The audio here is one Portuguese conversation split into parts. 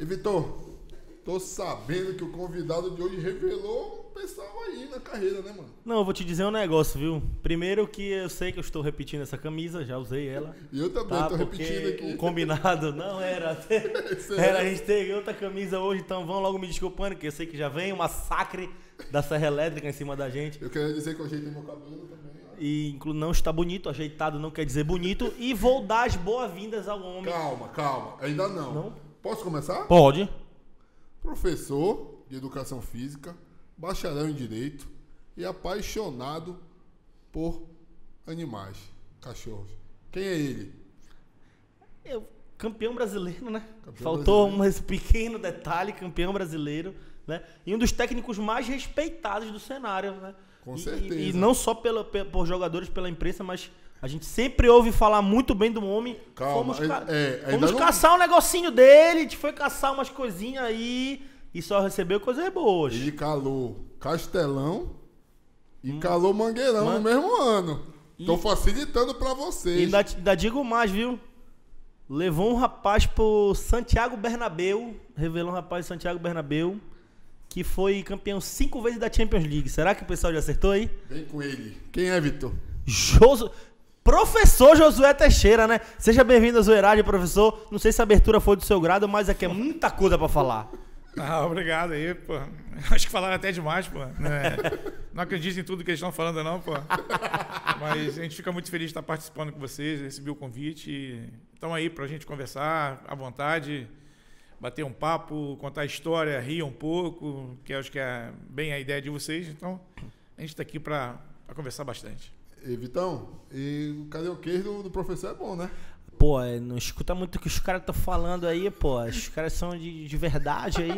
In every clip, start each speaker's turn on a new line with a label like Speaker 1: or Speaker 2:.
Speaker 1: E Vitor, tô sabendo que o convidado de hoje revelou um pessoal aí na carreira, né, mano?
Speaker 2: Não, eu vou te dizer um negócio, viu? Primeiro que eu sei que eu estou repetindo essa camisa, já usei ela.
Speaker 1: E eu também tô repetindo aqui.
Speaker 2: O combinado não era. Era a gente ter outra camisa hoje, então vão logo me desculpando, que eu sei que já vem um massacre da Serra Elétrica em cima da gente.
Speaker 1: Eu queria dizer que eu ajeitei meu cabelo também.
Speaker 2: E não está bonito, ajeitado não quer dizer bonito. E vou dar as boas-vindas ao homem.
Speaker 1: Calma, ainda não.
Speaker 2: Não?
Speaker 1: Posso começar?
Speaker 2: Pode.
Speaker 1: Professor de Educação Física, bacharel em Direito e apaixonado por animais, cachorros. Quem é ele?
Speaker 2: Campeão brasileiro, né?
Speaker 1: Campeão
Speaker 2: Faltou
Speaker 1: brasileiro.
Speaker 2: esse pequeno detalhe, campeão brasileiro, né? E um dos técnicos mais respeitados do cenário, né?
Speaker 1: Com certeza.
Speaker 2: E não só por jogadores, pela imprensa, mas a gente sempre ouve falar muito bem do homem.
Speaker 1: Calma,
Speaker 2: Fomos
Speaker 1: ainda não-
Speaker 2: caçar um negocinho dele, a gente foi caçar umas coisinhas aí e só recebeu coisas boas.
Speaker 1: Ele calou Castelão e calou Mangueirão no mesmo ano. Tô facilitando pra vocês.
Speaker 2: E ainda digo mais, viu? Levou um rapaz pro Santiago Bernabéu, revelou um rapaz do Santiago Bernabéu, que foi campeão 5 vezes da Champions League. Será que o pessoal já acertou aí?
Speaker 1: Vem com ele. Quem é, Vitor?
Speaker 2: Professor Josué Teixeira, né? Seja bem-vindo à Zoeiragem, professor. Não sei se a abertura foi do seu grado, mas aqui é muita coisa pra falar.
Speaker 3: Ah, obrigado aí, pô. Acho que falaram até demais, pô. Não acredito em tudo que eles estão falando, não, pô. Mas a gente fica muito feliz de estar participando com vocês, recebi o convite e estão aí pra gente conversar à vontade, bater um papo, contar a história, rir um pouco, que acho que é bem a ideia de vocês. Então, a gente está aqui para conversar bastante.
Speaker 1: E Vitão, e o karaokê do professor é bom, né?
Speaker 2: Pô, não escuta muito o que os caras estão falando aí, pô. Os caras são de verdade aí.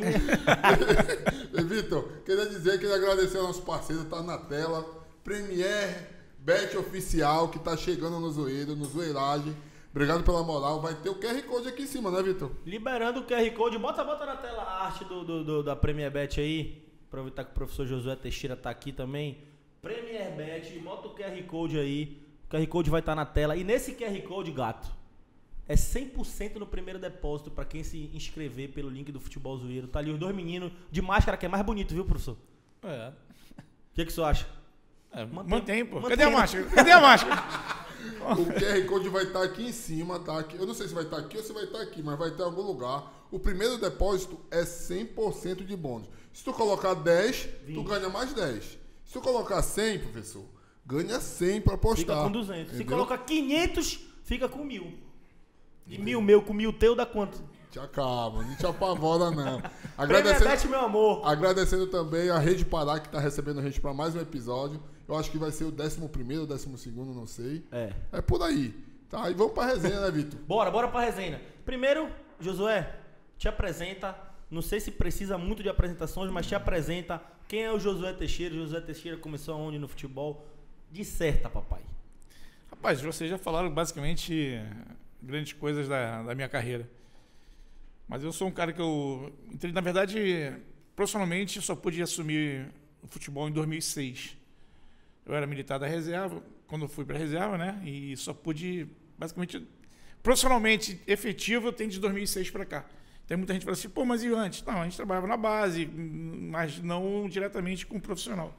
Speaker 1: E Vitor, queria dizer, queria agradecer ao nosso parceiro, tá na tela, Premier Bet Oficial, que tá chegando no Zoeiro, no Zoeiragem. Obrigado pela moral. Vai ter o QR Code aqui em cima, né, Vitor?
Speaker 2: Liberando o QR Code, bota na tela a arte da Premier Bet aí. Aproveitar que o professor Josué Teixeira tá aqui também. Premier Bet, bota o QR Code aí. O QR Code vai estar na tela. E nesse QR Code, gato, é 100% no primeiro depósito pra quem se inscrever pelo link do Futebol Zoeiro. Tá ali os dois meninos de máscara, que é mais bonito, viu, professor?
Speaker 3: É.
Speaker 2: O que você acha?
Speaker 3: Mantém, pô.
Speaker 2: Mantém.
Speaker 3: Cadê a máscara? Cadê a máscara?
Speaker 1: O QR Code vai estar aqui em cima, tá? Aqui. Eu não sei se vai estar aqui ou se vai estar aqui, mas vai estar em algum lugar. O primeiro depósito é 100% de bônus. Se tu colocar 10, 20. Tu ganha mais 10. Se tu colocar 100, professor, ganha 100 pra apostar.
Speaker 2: Fica com 200.
Speaker 1: Entendeu?
Speaker 2: Se colocar 500, fica com 1.000. E 1.000 meu com 1.000 teu dá quanto?
Speaker 1: Te acalma, não te apavora não.
Speaker 2: Premier Bet, meu amor.
Speaker 1: Agradecendo também a Rede Pará, que tá recebendo a gente para mais um episódio. Eu acho que vai ser o 11º, o 12º, não sei. É por aí. Tá, e vamos pra resenha, né, Vitor?
Speaker 2: Bora pra resenha. Primeiro, Josué, te apresenta. Não sei se precisa muito de apresentações, mas te apresenta. Quem é o Josué Teixeira? Josué Teixeira começou aonde no futebol? Disserta, papai.
Speaker 3: Rapaz, vocês já falaram basicamente grandes coisas da minha carreira. Mas eu sou um cara que eu entrei, na verdade, profissionalmente, só pude assumir o futebol em 2006. Eu era militar da reserva, quando eu fui para a reserva, né? E só pude, basicamente, profissionalmente, efetivo, eu tenho de 2006 para cá. Tem muita gente que fala assim, pô, mas e antes? Não, a gente trabalhava na base, mas não diretamente com o profissional.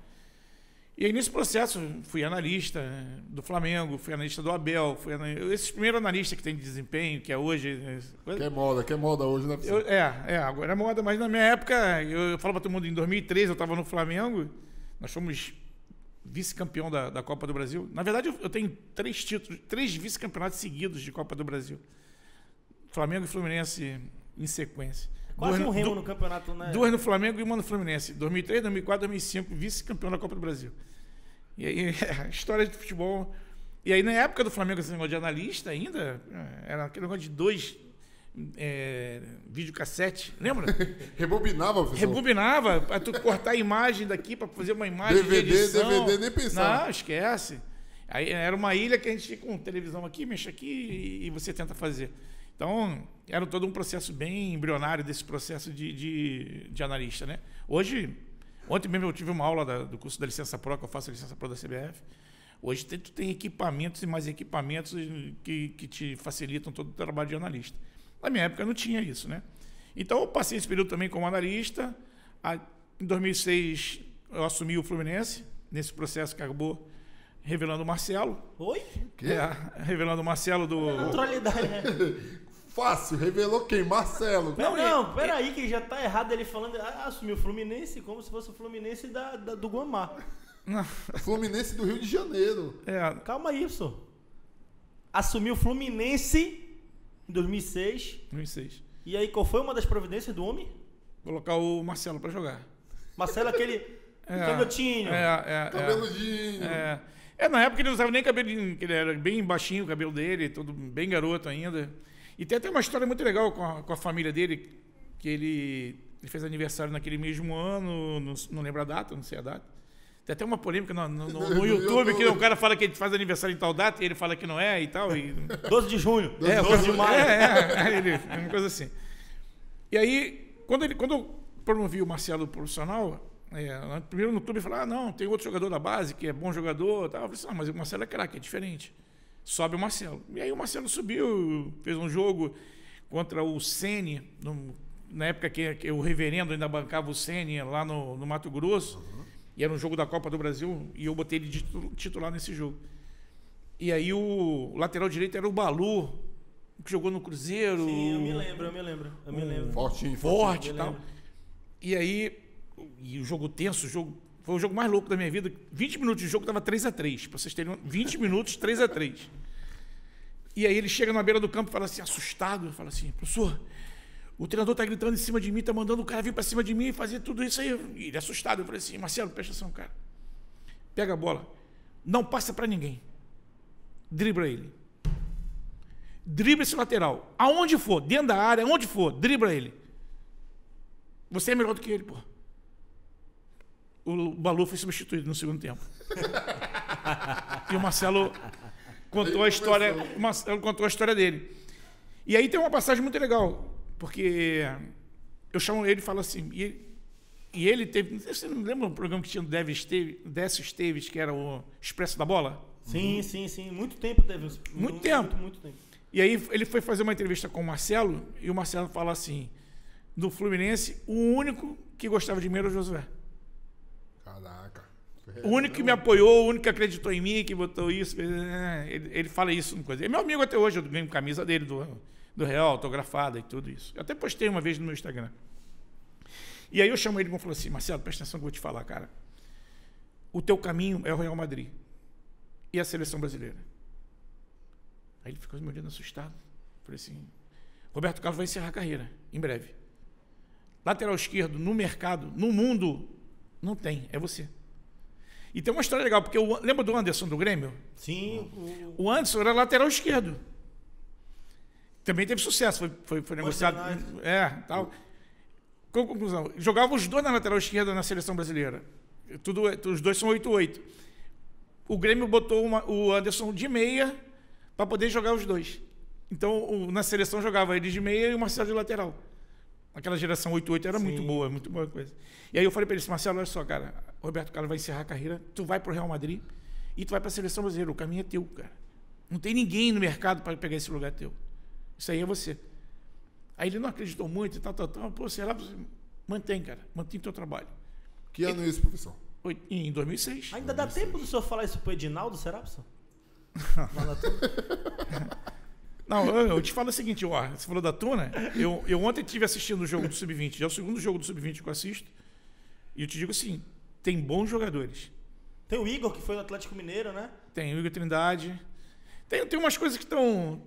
Speaker 3: E aí, nesse processo, fui analista do Flamengo, fui analista do Abel, esse primeiro analista que tem de desempenho, que é hoje...
Speaker 1: Que é moda hoje, né?
Speaker 3: Agora é moda, mas na minha época, eu falo para todo mundo, em 2013 eu estava no Flamengo, nós fomos vice-campeão da Copa do Brasil. Na verdade, eu tenho 3 títulos, 3 vice-campeonatos seguidos de Copa do Brasil. Flamengo e Fluminense em sequência.
Speaker 2: Quase um remo no campeonato, né?
Speaker 3: 2 no Flamengo e 1 no Fluminense. 2003, 2004, 2005, vice-campeão da Copa do Brasil. E aí, história de futebol. E aí, na época do Flamengo, esse negócio de analista ainda, era aquele negócio de 2 videocassete, lembra?
Speaker 1: Rebobinava, professor?
Speaker 3: Rebobinava, para tu cortar a imagem daqui, para fazer uma imagem de edição.
Speaker 1: DVD, nem pensar.
Speaker 3: Não, esquece. Aí era uma ilha que a gente tinha com televisão aqui, mexe aqui e você tenta fazer. Então, era todo um processo bem embrionário desse processo de analista, né? Ontem mesmo eu tive uma aula do curso da Licença Pro, que eu faço a Licença Pro da CBF. Hoje tu tem equipamentos e mais equipamentos que te facilitam todo o trabalho de analista. Na minha época não tinha isso, né? Então, eu passei esse período também como analista. Em 2006, eu assumi o Fluminense, nesse processo que acabou revelando o Marcelo.
Speaker 2: Oi?
Speaker 3: Revelando o Marcelo do...
Speaker 2: Naturalidade, né?
Speaker 1: Fácil, revelou quem? Marcelo.
Speaker 2: Não, peraí, que já tá errado ele falando. Assumiu o Fluminense como se fosse o Fluminense do Guamá.
Speaker 3: Não.
Speaker 1: Fluminense do Rio de Janeiro.
Speaker 2: Calma aí, professor. Assumiu o Fluminense em 2006.
Speaker 3: 2006.
Speaker 2: E aí, qual foi uma das providências do homem?
Speaker 3: Colocar o Marcelo para jogar.
Speaker 2: Marcelo, aquele canhotinho.
Speaker 1: Cabeludinho.
Speaker 3: Na época ele não usava nem cabelinho, que ele era bem baixinho o cabelo dele, todo bem garoto ainda. E tem até uma história muito legal com a família dele, que ele fez aniversário naquele mesmo ano, não lembro a data, não sei a data. Tem até uma polêmica no YouTube, que o cara fala que ele faz aniversário em tal data e ele fala que não é e tal.
Speaker 2: 12 de junho. 12 de maio.
Speaker 3: Uma coisa assim. E aí, quando eu promovi o Marcelo profissional, primeiro no clube, eu falei, não, tem outro jogador da base que é bom jogador. Tal. Eu falei assim, mas o Marcelo é craque, é diferente. Sobe o Marcelo. E aí o Marcelo subiu, fez um jogo contra o Ceni, na época que o reverendo ainda bancava o Ceni lá no Mato Grosso, e era um jogo da Copa do Brasil, e eu botei ele de titular nesse jogo. E aí o lateral direito era o Balu, que jogou no Cruzeiro.
Speaker 2: Sim, eu me lembro.
Speaker 1: Forte
Speaker 3: e tal. E aí, o jogo tenso, foi o jogo mais louco da minha vida. 20 minutos de jogo estava 3-3, para vocês terem 20 minutos, 3-3. E aí ele chega na beira do campo e fala assim, assustado, fala assim, professor, o treinador está gritando em cima de mim, está mandando o cara vir para cima de mim e fazer tudo isso aí. E ele assustado, eu falei assim, Marcelo, presta atenção, cara. Pega a bola, não passa para ninguém. Dribla ele. Dribla esse lateral. Aonde for, dentro da área, aonde for, dribla ele. Você é melhor do que ele, pô. O Balu foi substituído no segundo tempo. E o Marcelo contou a história dele. E aí tem uma passagem muito legal, porque eu chamo ele e falo assim, e ele teve, você não lembra um programa que tinha o Décio Esteves, que era o Expresso da Bola?
Speaker 2: Sim. Muito tempo teve.
Speaker 3: Muito tempo.
Speaker 2: Muito tempo.
Speaker 3: E aí ele foi fazer uma entrevista com o Marcelo, e o Marcelo fala assim, do Fluminense, o único que gostava de mim era o Josué.
Speaker 1: Caraca.
Speaker 3: O único que me apoiou, o único que acreditou em mim, que botou isso. Ele fala isso. Ele é meu amigo até hoje, eu ganho camisa dele, do Real, autografada e tudo isso. Eu até postei uma vez no meu Instagram. E aí eu chamo ele e falo assim, Marcelo, presta atenção que eu vou te falar, cara. O teu caminho é o Real Madrid e a seleção brasileira. Aí ele ficou me olhando assustado. Falei assim, Roberto Carlos vai encerrar a carreira, em breve. Lateral esquerdo, no mercado, no mundo, não tem, é você. E tem uma história legal, porque lembra do Anderson do Grêmio?
Speaker 2: Sim.
Speaker 3: O Anderson era lateral esquerdo. Também teve sucesso, foi negociado. Tal. Com conclusão, jogava os dois na lateral esquerda na seleção brasileira. Os dois são 8-8. O Grêmio botou o Anderson de meia para poder jogar os dois. Então, na seleção jogava ele de meia e o Marcelo de lateral. Aquela geração 8-8 era muito boa coisa. E aí eu falei para ele, Marcelo, olha só, cara, Roberto Carlos vai encerrar a carreira, tu vai pro Real Madrid e tu vai para a seleção brasileira, o caminho é teu, cara. Não tem ninguém no mercado para pegar esse lugar teu. Isso aí é você. Aí ele não acreditou muito e tal. Pô, será? Mantém, cara, mantém teu trabalho.
Speaker 1: Que ano é isso, professor?
Speaker 3: Em 2006.
Speaker 2: Ainda dá tempo do senhor falar isso pro Edinaldo, será, professor?
Speaker 3: Não, eu te falo o seguinte, ó, você falou da Tuna, eu ontem estive assistindo o jogo do Sub-20, já é o segundo jogo do Sub-20 que eu assisto, e eu te digo assim, tem bons jogadores.
Speaker 2: Tem o Igor, que foi do Atlético Mineiro, né?
Speaker 3: Tem o Igor Trindade. Tem umas coisas que estão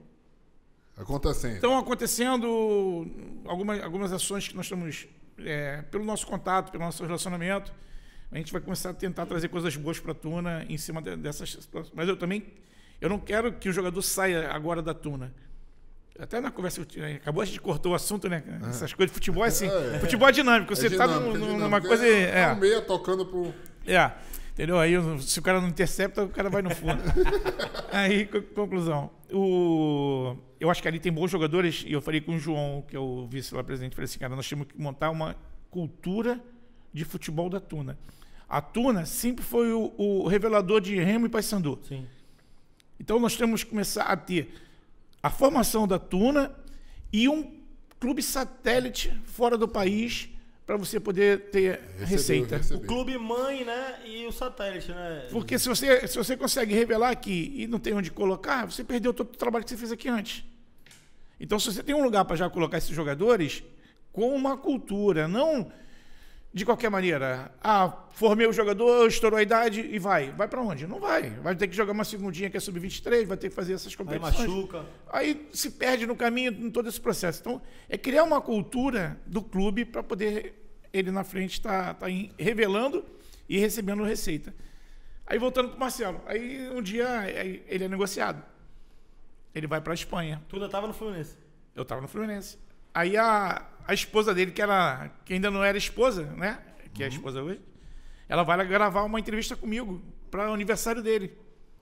Speaker 3: acontecendo, algumas ações que nós estamos, pelo nosso contato, pelo nosso relacionamento, a gente vai começar a tentar trazer coisas boas para a Tuna em cima dessas situações. Mas eu não quero que o jogador saia agora da Tuna. Até na conversa, acabou, a gente cortou o assunto, né? Essas coisas de futebol é assim. Futebol é dinâmico. Você está numa coisa.
Speaker 1: É um meia tocando pro.
Speaker 3: Entendeu? Aí, se o cara não intercepta, o cara vai no fundo. Aí, conclusão. Eu acho que ali tem bons jogadores, e eu falei com o João, que é o vice lá presidente, falei assim, cara, nós temos que montar uma cultura de futebol da Tuna. A Tuna sempre foi o revelador de Remo e Paysandu.
Speaker 2: Sim.
Speaker 3: Então nós temos que começar a ter a formação da Tuna e um clube satélite fora do país para você poder ter receita.
Speaker 2: O clube mãe, né? E o satélite, né?
Speaker 3: Porque se você consegue revelar aqui e não tem onde colocar, você perdeu todo o trabalho que você fez aqui antes. Então, se você tem um lugar para já colocar esses jogadores com uma cultura, não de qualquer maneira. Formei o jogador, estourou a idade e vai. Vai para onde? Não vai. Vai ter que jogar uma segundinha que é sub-23, vai ter que fazer essas competições.
Speaker 2: Aí machuca.
Speaker 3: Aí se perde no caminho em todo esse processo. Então, é criar uma cultura do clube para poder ele na frente estar revelando e recebendo receita. Aí voltando para o Marcelo. Aí um dia ele é negociado. Ele vai para a Espanha.
Speaker 2: Tu ainda estava no Fluminense?
Speaker 3: Eu estava no Fluminense. Aí a esposa dele, que ainda não era esposa, né? Que é a esposa hoje, ela vai lá gravar uma entrevista comigo para o aniversário dele.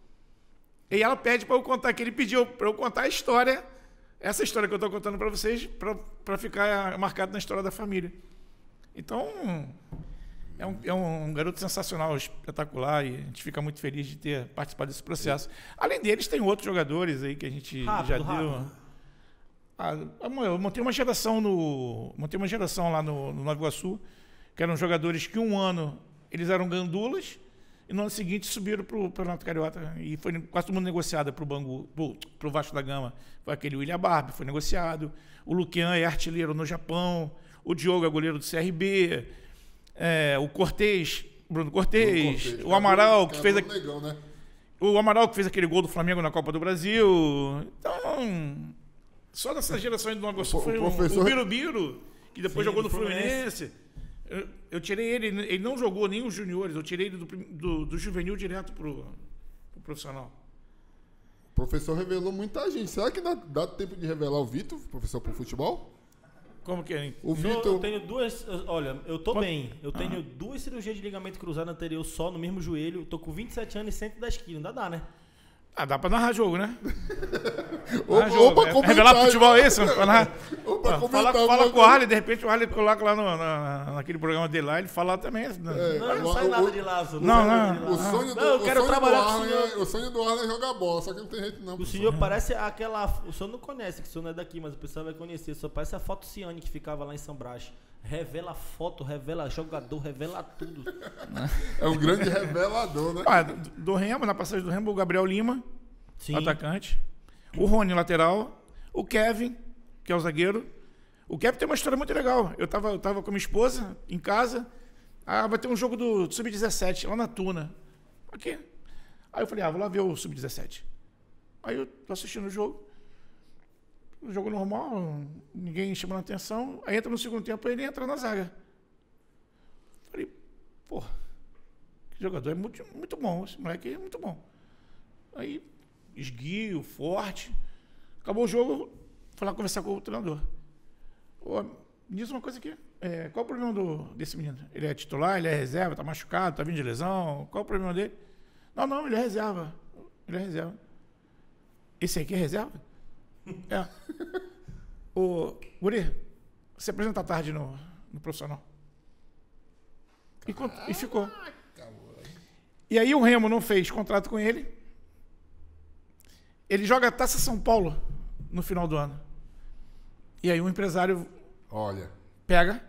Speaker 3: E ela pede para eu contar, que ele pediu para eu contar a história, essa história que eu estou contando para vocês, para ficar marcado na história da família. Então, é um garoto sensacional, espetacular, e a gente fica muito feliz de ter participado desse processo. Além deles, tem outros jogadores aí que a gente já deu. Eu montei uma geração lá no Nova Iguaçu, que eram jogadores que um ano eles eram gandulas e no ano seguinte subiram para o Campeonato Carioca e foi quase todo mundo negociado para o Bangu, para o Vasco da Gama. Foi aquele William Barbie, foi negociado. O Luquian é artilheiro no Japão. O Diogo é goleiro do CRB. O Cortez, Bruno Cortez. O Amaral, que fez
Speaker 1: legal, né?
Speaker 3: O Amaral, que fez aquele gol do Flamengo na Copa do Brasil. Então, só dessa geração do Nova Iguaçu foi o Birubiru, que depois jogou no Fluminense. Eu tirei ele não jogou nem os juniores, eu tirei ele do juvenil direto pro profissional.
Speaker 1: O professor revelou muita gente. Será que dá tempo de revelar o Vitor, professor pro futebol?
Speaker 3: Como que é?
Speaker 1: O Vitor...
Speaker 2: Eu tenho duas... Olha, eu tô bem. Eu tenho 2 cirurgias de ligamento cruzado anterior só no mesmo joelho. Tô com 27 anos e 110 quilos. Ainda dá, né?
Speaker 3: Dá pra narrar jogo, né?
Speaker 1: Opa,
Speaker 3: revelar pro futebol é isso? Fala com o Harley, de repente o Harley coloca lá naquele programa dele lá, ele fala também.
Speaker 2: Não sai nada de lá.
Speaker 1: O sonho
Speaker 2: do
Speaker 1: o sonho do Harley é jogar bola, só que não tem jeito não.
Speaker 2: O senhor parece aquela... O senhor não conhece, que o senhor não é daqui, mas o pessoal vai conhecer. O senhor parece a foto Ciane que ficava lá em São Brás. Revela foto, revela jogador, revela tudo.
Speaker 1: É um grande revelador, né?
Speaker 3: Do Remo, na passagem do Remo, o Gabriel Lima,
Speaker 2: Sim.
Speaker 3: atacante. O Rony, lateral. O Kevin, que é o zagueiro. O Kevin tem uma história muito legal. Eu tava com a minha esposa em casa. Vai ter um jogo do Sub-17, lá na Tuna. Aqui. Aí eu falei, vou lá ver o Sub-17. Aí eu tô assistindo o jogo. Um jogo normal, ninguém chamando a atenção. Aí entra no segundo tempo, ele entra na zaga. Falei, que jogador é muito, muito bom. Esse moleque é muito bom. Aí, esguio, forte. Acabou o jogo, fui lá conversar com o treinador. Me diz uma coisa aqui. Qual o problema desse menino? Ele é titular, ele é reserva, tá machucado, tá vindo de lesão? Qual o problema dele? Não, ele é reserva. Ele é reserva. Esse aqui é reserva? Guri, você apresenta à tarde no profissional. E ficou. E aí o Remo não fez contrato com ele. Ele joga a Taça São Paulo no final do ano. E aí o empresário pega.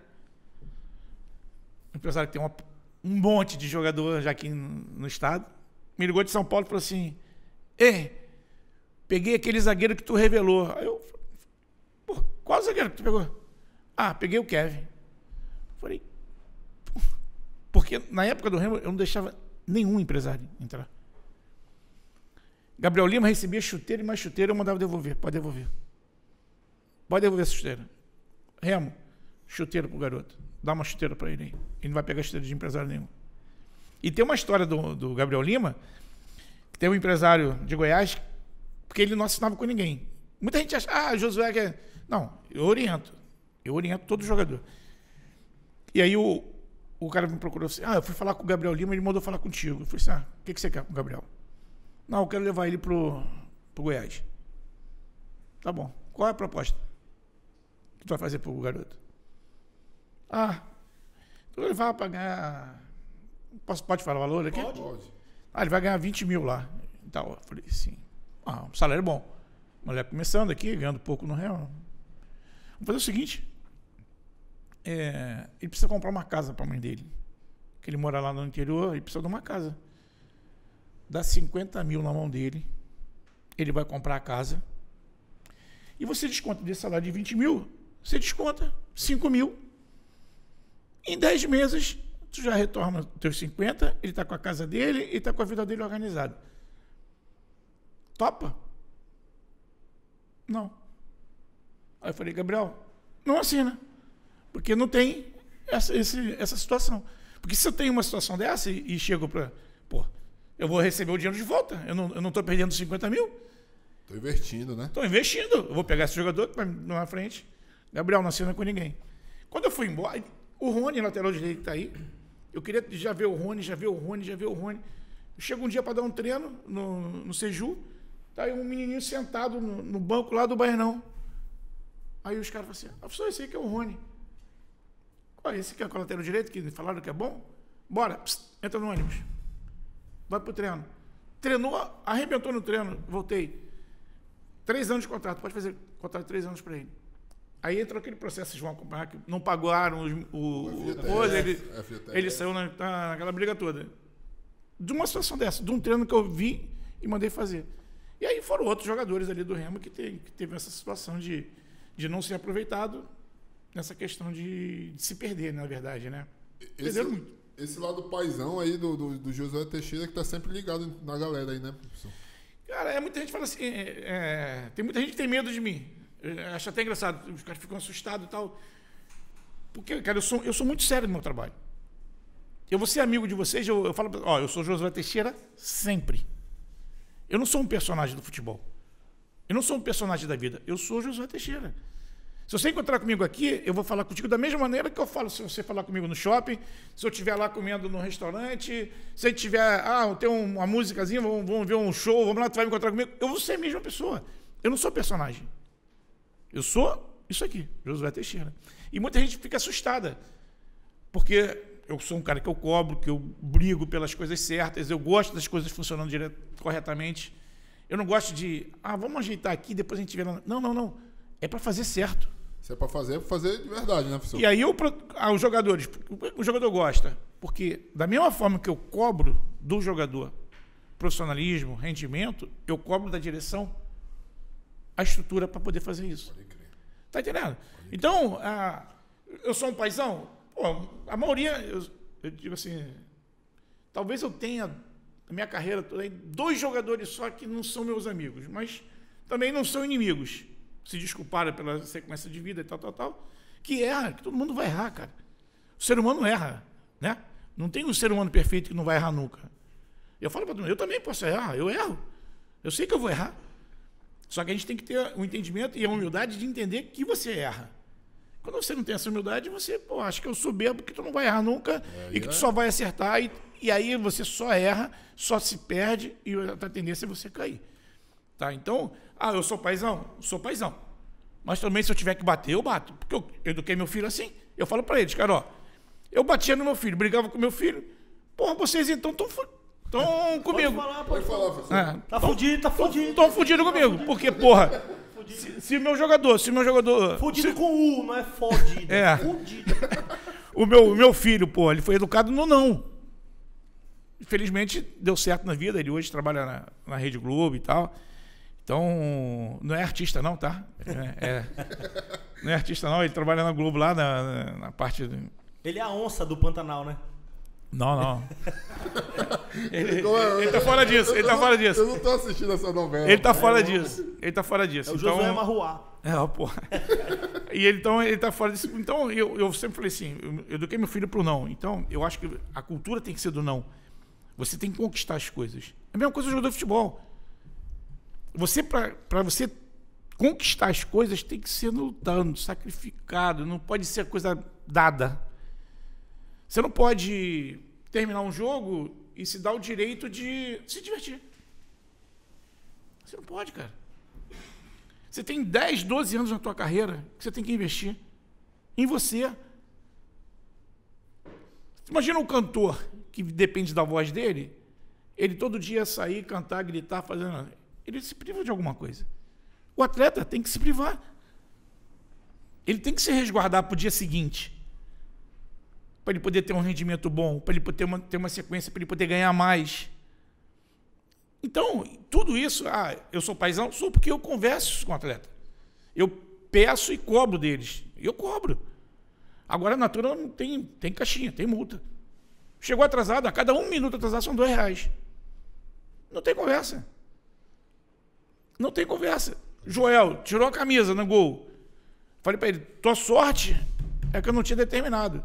Speaker 3: O empresário que tem um monte de jogador já aqui no estado. Me ligou de São Paulo e falou assim: peguei aquele zagueiro que tu revelou. Aí eu falei, qual zagueiro que tu pegou? Peguei o Kevin. Falei, porque na época do Remo eu não deixava nenhum empresário entrar. Gabriel Lima recebia chuteira e mais chuteira, eu mandava devolver. Pode devolver essa chuteira. Remo, chuteira pro garoto. Dá uma chuteira para ele aí. Ele não vai pegar chuteira de empresário nenhum. E tem uma história do Gabriel Lima, que tem um empresário de Goiás, porque ele não assinava com ninguém. Muita gente acha, Josué que é... Não, eu oriento todo jogador. E aí o cara me procurou assim, eu fui falar com o Gabriel Lima, ele mandou falar contigo. Eu falei assim, o que você quer com o Gabriel? Não, eu quero levar ele pro Goiás. Tá bom, qual é a proposta que tu vai fazer pro garoto? Tu ele vai pagar... Pode falar o valor aqui?
Speaker 1: Pode.
Speaker 3: Ele vai ganhar 20 mil lá. Então, eu falei assim, um salário bom. Mulher começando aqui, ganhando pouco no Real. Vamos fazer o seguinte, ele precisa comprar uma casa para a mãe dele, que ele mora lá no interior, ele precisa de uma casa. Dá 50 mil na mão dele, ele vai comprar a casa, e você desconta desse salário de 20 mil, você desconta 5 mil. Em 10 meses, tu já retorna os teus 50, ele está com a casa dele e está com a vida dele organizada. Topa? Não. Aí eu falei, Gabriel, não assina, porque não tem essa situação. Porque se eu tenho uma situação dessa e chego para... Pô, eu vou receber o dinheiro de volta, eu não estou perdendo 50 mil.
Speaker 1: Estou investindo, né?
Speaker 3: Estou investindo. Eu vou pegar esse jogador que vai na frente. Gabriel, não assina com ninguém. Quando eu fui embora, o Rony, lateral direito, que está aí, eu queria já ver o Rony. Eu chego um dia para dar um treino no Seju, tá aí um menininho sentado no banco lá do Bairrão. Aí os caras falam assim, professor, esse aí que é o Rony. Olha, esse aqui é o lateral direito, que falaram que é bom? Bora, psst, entra no ônibus. Vai pro treino. Treinou, arrebentou no treino, voltei. 3 anos de contrato, pode fazer contrato de 3 anos para ele. Aí entrou aquele processo, vocês vão acompanhar, que não pagaram ele saiu naquela briga toda. De uma situação dessa, de um treino que eu vi e mandei fazer. E aí foram outros jogadores ali do Remo que teve essa situação de não ser aproveitado nessa questão de se perder, na verdade, né? Perderam muito.
Speaker 1: Esse lado paizão aí do Josué Teixeira que tá sempre ligado na galera aí, né, professor?
Speaker 3: Cara, muita gente fala assim, tem muita gente que tem medo de mim. Eu acho até engraçado, os caras ficam assustados e tal. Porque, cara, eu sou muito sério no meu trabalho. Eu vou ser amigo de vocês, eu falo, eu sou Josué Teixeira sempre. Eu não sou um personagem do futebol. Eu não sou um personagem da vida. Eu sou Josué Teixeira. Se você encontrar comigo aqui, eu vou falar contigo da mesma maneira que eu falo se você falar comigo no shopping, se eu estiver lá comendo no restaurante, se eu tiver, tem uma músicazinha, vamos ver um show, vamos lá, tu vai me encontrar comigo. Eu vou ser a mesma pessoa. Eu não sou personagem. Eu sou isso aqui, Josué Teixeira. E muita gente fica assustada, porque eu sou um cara que eu cobro, que eu brigo pelas coisas certas, eu gosto das coisas funcionando corretamente. Eu não gosto de, vamos ajeitar aqui, depois a gente vê lá. Não. É para fazer certo.
Speaker 1: Se é para fazer de verdade, né, professor?
Speaker 3: E aí os jogadores, o jogador gosta, porque da mesma forma que eu cobro do jogador profissionalismo, rendimento, eu cobro da direção a estrutura para poder fazer isso. Tá entendendo? Então, eu sou um paizão, a maioria, eu digo assim, talvez eu tenha na minha carreira toda 2 jogadores só que não são meus amigos, mas também não são inimigos. Se desculparam pela sequência de vida e tal, que erra, que todo mundo vai errar, cara. O ser humano erra, né? Não tem um ser humano perfeito que não vai errar nunca. Eu falo para todo mundo, eu também posso errar, eu erro. Eu sei que eu vou errar. Só que a gente tem que ter o entendimento e a humildade de entender que você erra. Quando você não tem essa humildade, você, acha que eu sou bebo, que tu não vai errar nunca e que tu só vai acertar e aí você só erra, só se perde e a tendência é você cair. Tá? Então, eu sou paizão? Sou paizão. Mas também se eu tiver que bater, eu bato. Porque eu eduquei meu filho assim. Eu falo para eles, cara, eu batia no meu filho, brigava com meu filho. Vocês então estão comigo.
Speaker 1: Pode falar, professor.
Speaker 2: Tá fudido.
Speaker 3: Estão fudidos comigo. Porque, se o meu jogador...
Speaker 2: Fudido com U, não é fodido. Fudido.
Speaker 3: O meu filho, ele foi educado no não. Infelizmente, deu certo na vida. Ele hoje trabalha na Rede Globo e tal. Então, não é artista não, tá? Não é artista não, ele trabalha na Globo lá na parte...
Speaker 2: Ele é a onça do Pantanal, né?
Speaker 3: Não. Ele tá fora disso,
Speaker 1: Eu não tô assistindo essa novela.
Speaker 3: Ele tá fora disso.
Speaker 2: É o Josué Marruá.
Speaker 3: E ele tá fora disso. Então, eu sempre falei assim, eu eduquei meu filho pro não. Então, eu acho que a cultura tem que ser do não. Você tem que conquistar as coisas. É a mesma coisa do jogador de futebol. Para você conquistar as coisas, tem que ser lutando, sacrificado, não pode ser coisa dada. Você não pode terminar um jogo e se dar o direito de se divertir. Você não pode, cara. Você tem 10, 12 anos na tua carreira que você tem que investir em você. Imagina um cantor que depende da voz dele, ele todo dia sair, cantar, gritar, fazendo... Ele se priva de alguma coisa. O atleta tem que se privar. ele tem que se resguardar para o dia seguinte. Para ele poder ter um rendimento bom, para ele poder ter uma sequência, para ele poder ganhar mais. Então, tudo isso, eu sou paizão? Sou, porque eu converso com o atleta. Eu peço e cobro deles. Eu cobro. Agora, a Natura não tem caixinha, tem multa. Chegou atrasado, a cada 1 minuto atrasado são R$2. Não tem conversa. Não tem conversa. Joel tirou a camisa no gol. Falei para ele, tua sorte é que eu não tinha determinado.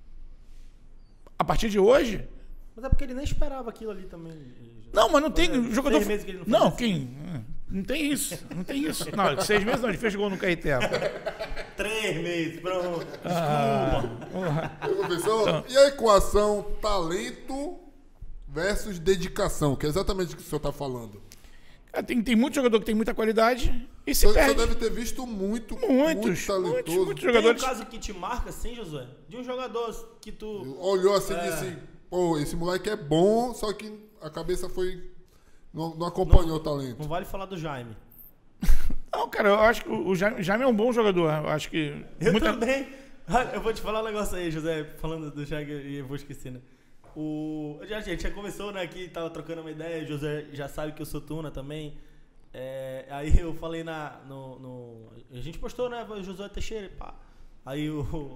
Speaker 3: A partir de hoje...
Speaker 2: Mas é porque ele nem esperava aquilo ali também.
Speaker 3: Não, mas não tem jogador...
Speaker 2: 6 meses que ele
Speaker 3: não, quem... Não tem isso, não tem isso. Não, 6 meses não, ele fez gol no Caeté.
Speaker 2: 3 meses, pronto.
Speaker 1: Professor, e a equação talento versus dedicação, que é exatamente o que o senhor está falando?
Speaker 3: Tem muito jogador que tem muita qualidade e se
Speaker 1: O senhor
Speaker 3: perde.
Speaker 1: deve ter visto muito talentoso.
Speaker 3: Muitos
Speaker 2: Tem um
Speaker 3: jogadores.
Speaker 2: caso que te marca, sim, Josué? De um jogador que tu...
Speaker 1: Olhou assim e disse, pô, esse moleque é bom, só que a cabeça foi... Não acompanhou o talento.
Speaker 2: Não vale falar do Jaime.
Speaker 3: Não, cara, eu acho que o Jaime é um bom jogador. Eu acho que...
Speaker 2: Eu também. Eu vou te falar um negócio aí, José, falando do Jaime, e eu vou esquecer, né? A gente já conversou, né, aqui, tava trocando uma ideia, o José já sabe que eu sou tuna também. Aí eu falei a gente postou, né, o Josué Teixeira, pá. Aí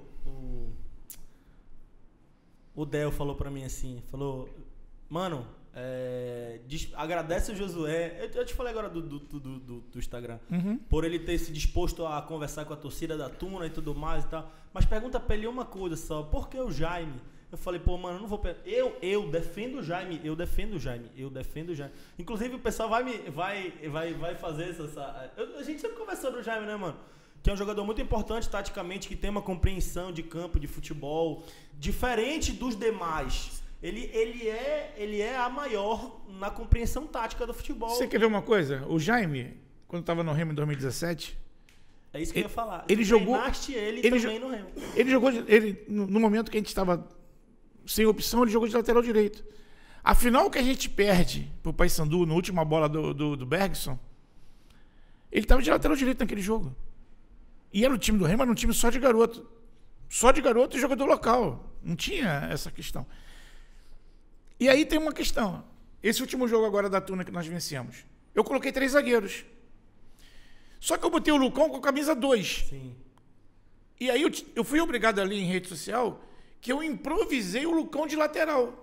Speaker 2: o Del falou pra mim assim, falou, mano, agradece o Josué, eu te falei agora do Instagram, por ele ter se disposto a conversar com a torcida da Tuna e tudo mais e tal, mas pergunta pra ele uma coisa só, por que o Jaime? Eu falei, pô, mano, eu não vou... Eu defendo o Jaime, eu defendo o Jaime. Inclusive, o pessoal vai fazer essa... A gente sempre conversa sobre o Jaime, né, mano? Que é um jogador muito importante taticamente, que tem uma compreensão de campo, de futebol, diferente dos demais. Ele é a maior na compreensão tática do futebol.
Speaker 3: Você quer ver uma coisa? O Jaime, quando estava no Remo em 2017...
Speaker 2: É isso que eu ia falar.
Speaker 3: Ele jogou...
Speaker 2: ele também no Remo.
Speaker 3: Ele jogou... No momento que a gente estava... sem opção, ele jogou de lateral direito. A final que a gente perde pro Paysandu, na última bola do Bergson, ele estava de lateral direito naquele jogo. E era o time do Remo, era um time só de garoto. Só de garoto e jogador local. Não tinha essa questão. E aí tem uma questão. Esse último jogo agora da Tuna que nós vencemos, eu coloquei 3 zagueiros. Só que eu botei o Lucão com a camisa 2.
Speaker 2: Sim.
Speaker 3: E aí eu fui obrigado ali em rede social... que eu improvisei o Lucão de lateral.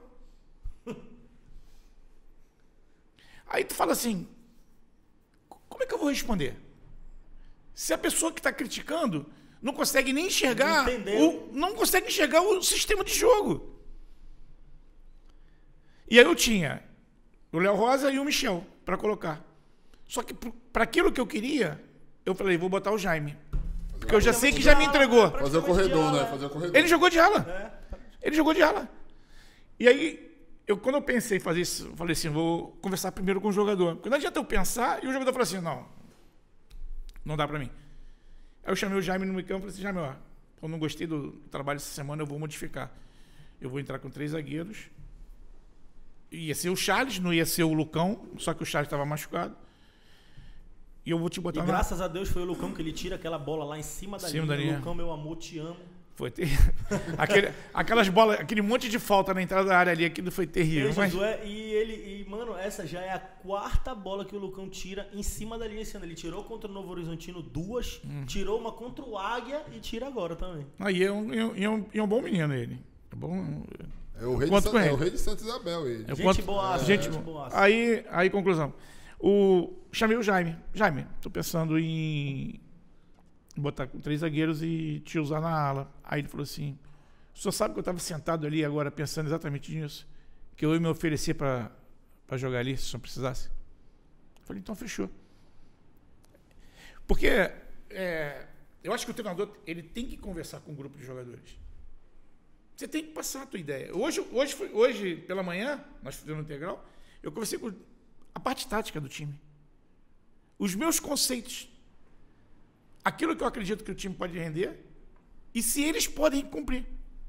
Speaker 3: Aí tu fala assim, como é que eu vou responder? Se a pessoa que está criticando não consegue nem enxergar, não consegue enxergar o sistema de jogo. E aí eu tinha o Léo Rosa e o Michel para colocar. Só que para aquilo que eu queria, eu falei, vou botar o Jaime. Porque eu já sei que já me entregou.
Speaker 1: Fazer o corredor, né? Fazer o corredor.
Speaker 3: Ele jogou de ala. Ele jogou de ala. E aí, quando eu pensei em fazer isso, eu falei assim, vou conversar primeiro com o jogador. Porque não adianta eu pensar e o jogador falou assim, não dá pra mim. Aí eu chamei o Jaime no meio campo e falei assim, Jaime, eu não gostei do trabalho essa semana, eu vou modificar. Eu vou entrar com 3 zagueiros. Ia ser o Charles, não ia ser o Lucão, só que o Charles estava machucado. E eu vou te botar...
Speaker 2: E graças a Deus foi o Lucão que ele tira aquela bola lá em cima da linha. Lucão, meu amor, te amo.
Speaker 3: Foi terrível. Aquelas bolas, aquele monte de falta na entrada da área ali, aquilo foi terrível.
Speaker 2: Mano, essa já é a 4ª bola que o Lucão tira em cima da linha esse ano. Ele tirou contra o Novo Horizontino 2, tirou uma contra o Águia e tira agora também.
Speaker 3: Aí é um bom menino ele. É bom.
Speaker 1: É o rei de Santa Isabel ele.
Speaker 2: Gente boa.
Speaker 3: Aí, conclusão. Chamei o Jaime. Jaime, tô pensando em botar com 3 zagueiros e te usar na ala. Aí ele falou assim, o senhor sabe que eu estava sentado ali agora pensando exatamente nisso? Que eu ia me oferecer para jogar ali, se o senhor precisasse? Eu falei, então fechou. Porque eu acho que o treinador ele tem que conversar com um grupo de jogadores. Você tem que passar a tua ideia. Hoje pela manhã, nós fizemos integral, eu conversei com a parte tática do time. Os meus conceitos. Aquilo que eu acredito que o time pode render e se eles podem cumprir.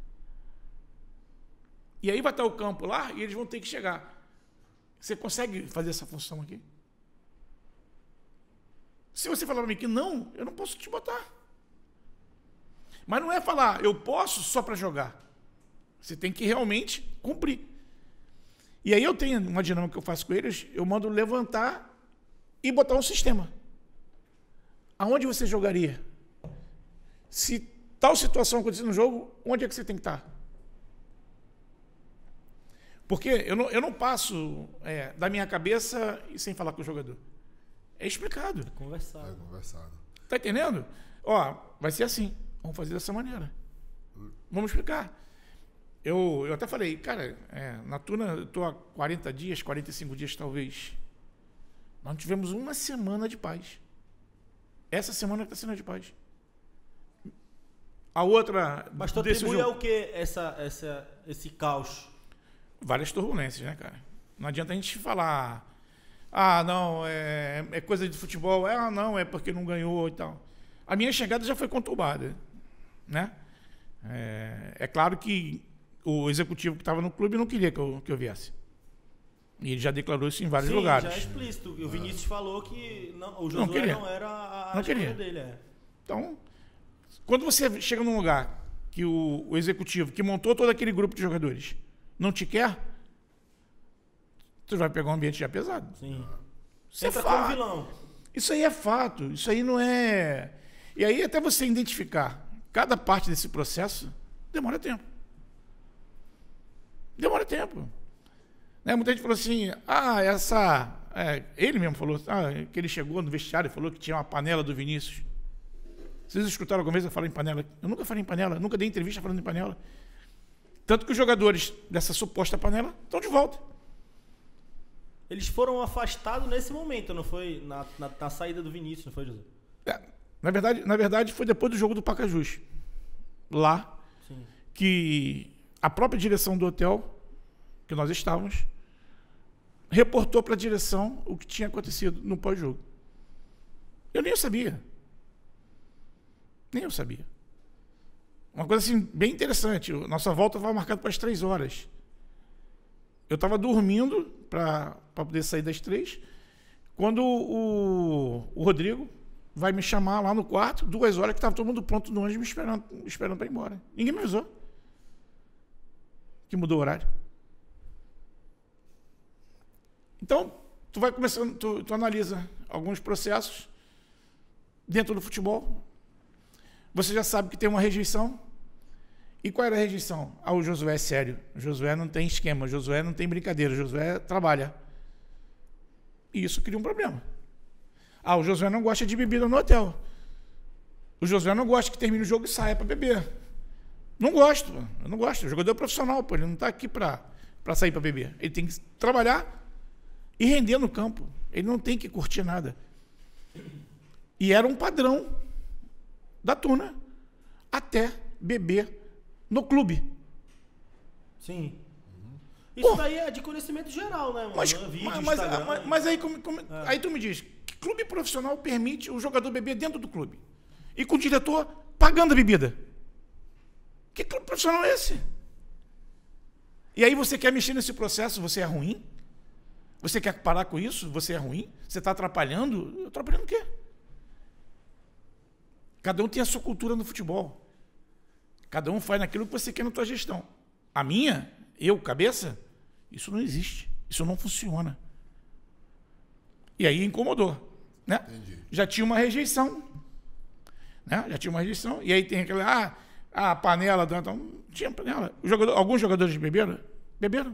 Speaker 3: E aí vai estar o campo lá e eles vão ter que chegar. Você consegue fazer essa função aqui? Se você falar para mim que não, eu não posso te botar. Mas não é falar, eu posso só para jogar. Você tem que realmente cumprir. E aí eu tenho uma dinâmica que eu faço com eles, eu mando levantar e botar um sistema. Aonde você jogaria? Se tal situação acontecer no jogo, onde é que você tem que estar? Porque eu não passo da minha cabeça e sem falar com o jogador. É explicado.
Speaker 2: É conversado.
Speaker 1: É conversado.
Speaker 3: Tá entendendo? Ó, vai ser assim. Vamos fazer dessa maneira. Vamos explicar. Eu até falei, cara, na Tuna eu tô há 40 dias, 45 dias talvez. Nós tivemos uma semana de paz. Essa semana está sendo de paz. A outra...
Speaker 2: Mas tu atribui ao que esse caos?
Speaker 3: Várias turbulências, né, cara? Não adianta a gente falar... não, é coisa de futebol. Não, é porque não ganhou e tal. A minha chegada já foi conturbada, né? É claro que o executivo que estava no clube não queria que eu viesse. E ele já declarou isso em vários lugares.
Speaker 2: Já é explícito. O Vinícius falou que o Josué não era a escolha dele.
Speaker 3: Então, quando você chega num lugar que o executivo, que montou todo aquele grupo de jogadores, não te quer, tu vai pegar um ambiente já pesado.
Speaker 2: Sim.
Speaker 3: Isso é
Speaker 2: como
Speaker 3: fato.
Speaker 2: vilão.
Speaker 3: Isso aí é fato. Isso aí não é... E aí até você identificar cada parte desse processo, demora tempo. Demora tempo. Né? Muita gente falou assim, ele mesmo falou, que ele chegou no vestiário e falou que tinha uma panela do Vinícius. Vocês escutaram alguma vez eu falar em panela? Eu nunca falei em panela, nunca dei entrevista falando em panela. Tanto que os jogadores dessa suposta panela estão de volta.
Speaker 2: Eles foram afastados nesse momento, não foi? Na saída do Vinícius, não foi, José?
Speaker 3: Na verdade, foi depois do jogo do Pacajus. Lá, sim, que a própria direção do hotel que nós estávamos reportou para a direção o que tinha acontecido no pós-jogo. Eu nem sabia. Nem eu sabia. Uma coisa assim, bem interessante. Nossa volta estava marcada para as 3 horas. Eu estava dormindo para poder sair das 3, quando o Rodrigo vai me chamar lá no quarto, 2 horas, que estava todo mundo pronto no ônibus me esperando para ir embora. Ninguém me avisou que mudou o horário. Então, tu vai começando, tu analisa alguns processos dentro do futebol. Você já sabe que tem uma rejeição. E qual era a rejeição? O Josué é sério. O Josué não tem esquema. O Josué não tem brincadeira. O Josué trabalha. E isso cria um problema. O Josué não gosta de bebida no hotel. O Josué não gosta que termine o jogo e saia para beber. Não gosto. Eu não gosto. O jogador é profissional, ele não está aqui para sair para beber. Ele tem que trabalhar e render no campo. Ele não tem que curtir nada. E era um padrão da Tuna até beber no clube.
Speaker 2: Sim. Isso daí é de conhecimento geral, né, mano?
Speaker 3: Mas aí tu me diz, que clube profissional permite o jogador beber dentro do clube? E com o diretor pagando a bebida? Que clube profissional é esse? E aí você quer mexer nesse processo, você é ruim? Você quer parar com isso? Você é ruim? Você está atrapalhando? Atrapalhando o quê? Cada um tem a sua cultura no futebol. Cada um faz naquilo que você quer na tua gestão. A minha, cabeça, isso não existe. Isso não funciona. E aí incomodou. Né? Já tinha uma rejeição. Né? Já tinha uma rejeição. E aí tem aquela... a panela... Então, tinha panela. Alguns jogadores beberam? Beberam.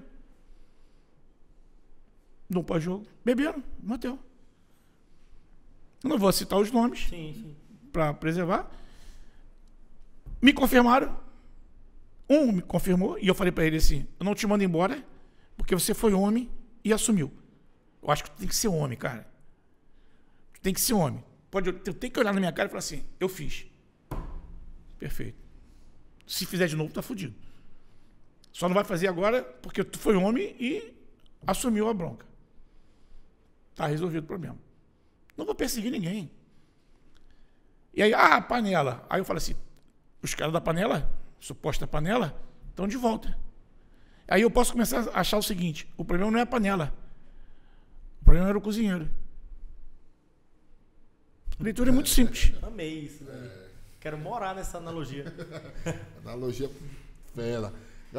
Speaker 3: No pós-jogo. Beberam no hotel. Eu não vou citar os nomes.
Speaker 2: Sim.
Speaker 3: Para preservar. Me confirmaram. Um me confirmou e eu falei para ele assim, eu não te mando embora porque você foi homem e assumiu. Eu acho que tu tem que ser homem, cara. Tu tem que ser homem. Tu tem que olhar na minha cara e falar assim, eu fiz. Perfeito. Se fizer de novo, tá fudido. Só não vai fazer agora porque tu foi homem e assumiu a bronca. Tá resolvido o problema. Não vou perseguir ninguém. E aí, panela. Aí eu falo assim, os caras da panela, suposta panela, estão de volta. Aí eu posso começar a achar o seguinte, o problema não é a panela. O problema era o cozinheiro. A leitura é muito simples.
Speaker 2: Amei isso, velho. Quero morar nessa analogia.
Speaker 1: Analogia fera.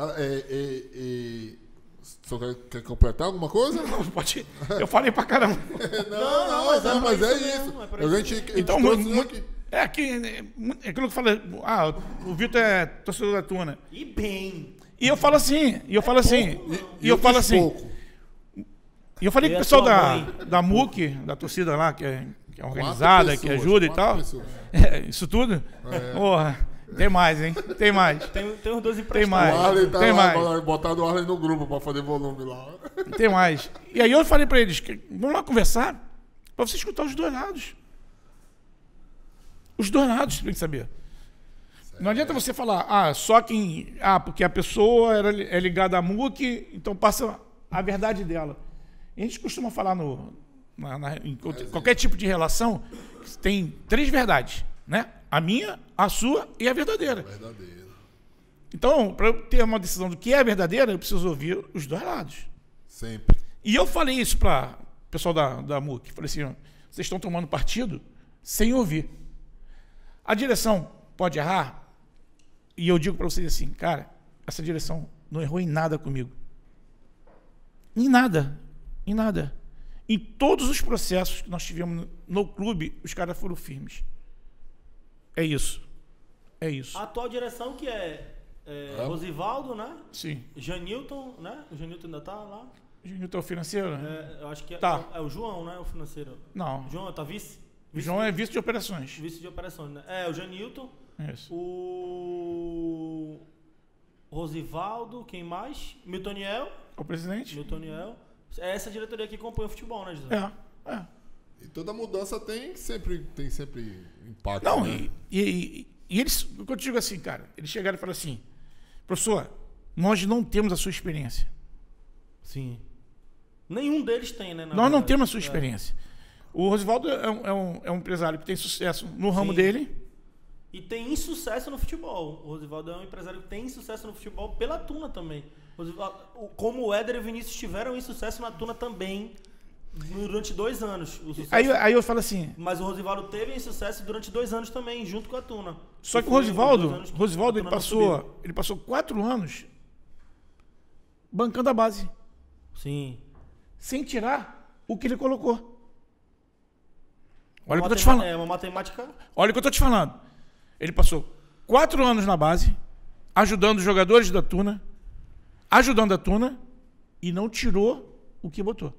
Speaker 1: Só quer completar alguma coisa?
Speaker 3: Não, pode. Eu falei pra caramba.
Speaker 1: Não, mas é isso.
Speaker 3: Então, é aquilo que eu falei. O Vitor é torcedor da Tuna.
Speaker 2: E bem.
Speaker 3: E eu falo assim. E eu falei com o pessoal da MUC, da torcida lá, que é organizada, que ajuda e tal. Isso tudo? Porra. Tem mais, hein? Tem mais.
Speaker 2: Tem uns 12
Speaker 3: Tem mais.
Speaker 1: O Arlen tá
Speaker 3: tem
Speaker 1: lá,
Speaker 3: mais.
Speaker 1: botaram o Arlen no grupo pra fazer volume lá.
Speaker 3: Tem mais. E aí eu falei pra eles, vamos lá conversar pra você escutar os dois lados. Os dois lados, você tem que saber. Não adianta você falar, só quem... porque a pessoa é ligada à MUC, então passa a verdade dela. E a gente costuma falar em qualquer tipo de relação, tem 3 verdades, né? A minha, a sua e a verdadeira. Então, para eu ter uma decisão do que é verdadeira, eu preciso ouvir os dois lados.
Speaker 1: Sempre.
Speaker 3: E eu falei isso para o pessoal da MUC. Falei assim, vocês estão tomando partido sem ouvir. A direção pode errar? E eu digo para vocês assim, cara, essa direção não errou em nada comigo. Em nada. Em nada. Em todos os processos que nós tivemos no clube, os caras foram firmes. É isso. É isso.
Speaker 2: A atual direção que é Rosivaldo, né?
Speaker 3: Sim.
Speaker 2: Janilton, né? O Janilton ainda tá lá.
Speaker 3: Janilton é o financeiro? Né?
Speaker 2: Eu acho que
Speaker 3: tá.
Speaker 2: É o João, né? O financeiro.
Speaker 3: Não.
Speaker 2: O João tá vice?
Speaker 3: O João é vice de operações.
Speaker 2: Vice de operações, né? O Janilton.
Speaker 3: Isso.
Speaker 2: O Rosivaldo, quem mais? Miltoniel.
Speaker 3: O presidente.
Speaker 2: Miltoniel. É essa diretoria que compõe o futebol, né, José?
Speaker 3: É.
Speaker 1: E toda mudança tem sempre impacto.
Speaker 3: Não,
Speaker 1: né?
Speaker 3: e eles, eu te digo assim, cara, eles chegaram e falaram assim, professor, nós não temos a sua experiência.
Speaker 2: Sim. Nenhum deles tem, né?
Speaker 3: Nós não temos a sua experiência. O Rosivaldo é um empresário que tem sucesso no ramo dele.
Speaker 2: E tem insucesso no futebol. O Rosivaldo é um empresário que tem insucesso no futebol pela Tuna também. Como o Éder e o Vinícius tiveram insucesso na Tuna também durante 2 anos.
Speaker 3: Aí eu falo assim...
Speaker 2: Mas o Rosivaldo teve insucesso durante 2 anos também, junto com a Tuna.
Speaker 3: Só que o Rosivaldo ele passou 4 anos bancando a base.
Speaker 2: Sim.
Speaker 3: Sem tirar o que ele colocou. Olha o que eu tô te falando.
Speaker 2: É uma matemática...
Speaker 3: Olha o que eu tô te falando. Ele passou 4 anos na base, ajudando os jogadores da Tuna, ajudando a Tuna, e não tirou o que botou.